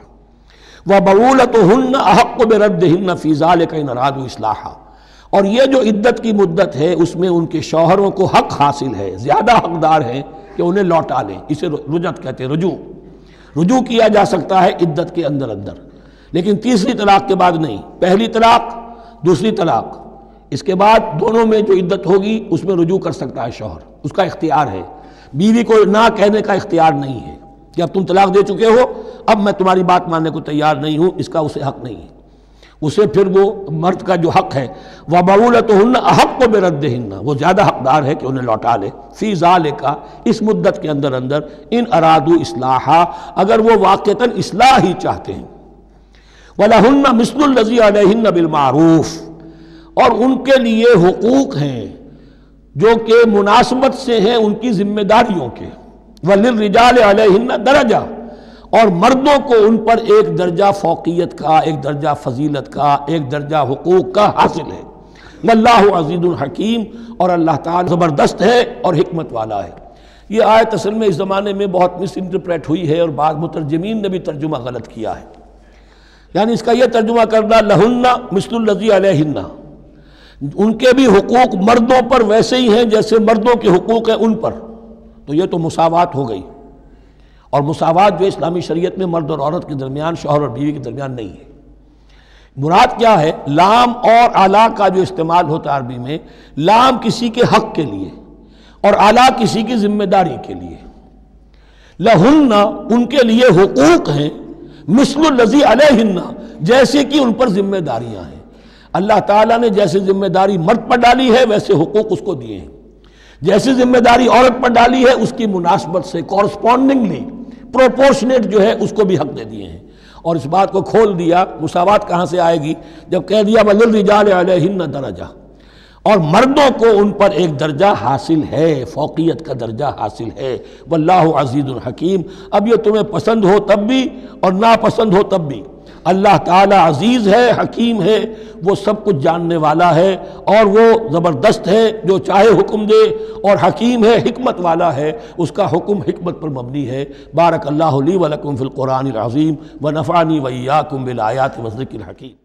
وبعولتہن احق بردہن فی ذلک ان ارادوا اصلاحا، اور یہ جو عدت کی مدت ہے اس میں ان کے شوہروں کو حق حاصل ہے، زیادہ حقدار ہیں کہ انہیں لوٹا لیں، اسے رجعت کہتے ہیں، رجوع کیا جا سکتا ہے عدت کے اندر، لیکن تیسری طلاق کے بعد نہیں۔ پہلی طلاق، دوسری طلاق، اس کے بعد دونوں میں جو عدت ہوگی اس میں رجوع کر سکتا ہے شوہر، اس کا اختیار ہے۔ بیوی کو نہ کہنے کا اختیار نہیں ہے کہ اب تم طلاق دے چکے ہو، اب میں تمہاری بات ماننے کو تیار نہیں ہوں، اس کا اسے حق نہیں ہے۔ اسے پھر وہ مرد کا جو حق ہے وَبَعُولَتُهُنَّ أَحَقُّ بِرَدِّهِنَّ، وہ زیادہ حقدار ہے کہ انہیں لوٹا لے، فی ذالک، اس مدت کے اندر ان ارادوا اصلاحا، اگر وہ واقعتاً اصلاح ہی چاہتے ہیں۔ وَلَهُنَّ مِثْلُ الَّذِي عَلَيْهِنَّ بِالْمَعْرُوفِ، اور ان کے لیے حقوق ہیں جو کہ مناسبت سے ہیں ان کی ذمہ داریوں کے۔ وَلِلرِّجَالِ عَلَيْهِنَّ دَرَجَةٌ، اور مردوں کو ان پر ایک درجہ فوقیت کا، ایک درجہ فضیلت کا، ایک درجہ حقوق کا حاصل ہے۔ واللہ عزیز الحکیم، اور اللہ تعالیٰ زبردست ہے اور حکمت والا ہے۔ یہ آیت اصل میں اس زمانے میں بہت مس انٹرپریٹ ہوئی ہے، اور بعض مترجمین نے بھی ترجمہ غلط کیا ہے۔ یعنی اس کا یہ ترجمہ کرنا لہن مثل الذی علیہن، ان کے بھی حقوق مردوں پر ویسے ہی ہیں جیسے مردوں کے حقوق ہیں ان پر، تو یہ تو مساوات ہو گئی، اور مساوات جو اسلامی شریعت میں مرد اور عورت کے درمیان، شوہر اور بیوی کے درمیان نہیں ہے۔ مراد کیا ہے؟ لام اور اعلیٰ کا جو استعمال ہوتا ہے عربی میں، لام کسی کے حق کے لیے اور اعلیٰ کسی کی ذمہ داری کے لیے۔ لہن، ان کے لیے حقوق ہیں، مثل الذی علیہن، جیسے کہ ان پر ذمہ داریاں ہیں۔ اللہ تعالیٰ نے جیسے ذمہ داری مرد پر ڈالی ہے ویسے حقوق اس کو دیے ہیں، جیسی ذمہ داری عورت پر ڈالی ہے اس کی مناسبت سے کورسپونڈنگلی پروپورشنیٹ جو ہے اس کو بھی حق دے دیے ہیں۔ اور اس بات کو کھول دیا، مساوات کہاں سے آئے گی؟ جب کہہ دیا وَلِلرِّجَالِ عَلَيْهِنَّ دَرَجَةٌ، اور مردوں کو ان پر ایک درجہ حاصل ہے، فوقیت کا درجہ حاصل ہے۔ واللہ عزیز الحکیم۔ اب یہ تمہیں پسند ہو تب بھی اور ناپسند ہو تب بھی، اللہ تعالی عزیز ہے، حکیم ہے، وہ سب کچھ جاننے والا ہے، اور وہ زبردست ہے، جو چاہے حکم دے، اور حکیم ہے، حکمت والا ہے، اس کا حکم حکمت پر مبنی ہے۔ بارک اللہ لی ولکم فی القرآن العظیم ونفعنی وإیاکم بالآیات والذکر الحکیم۔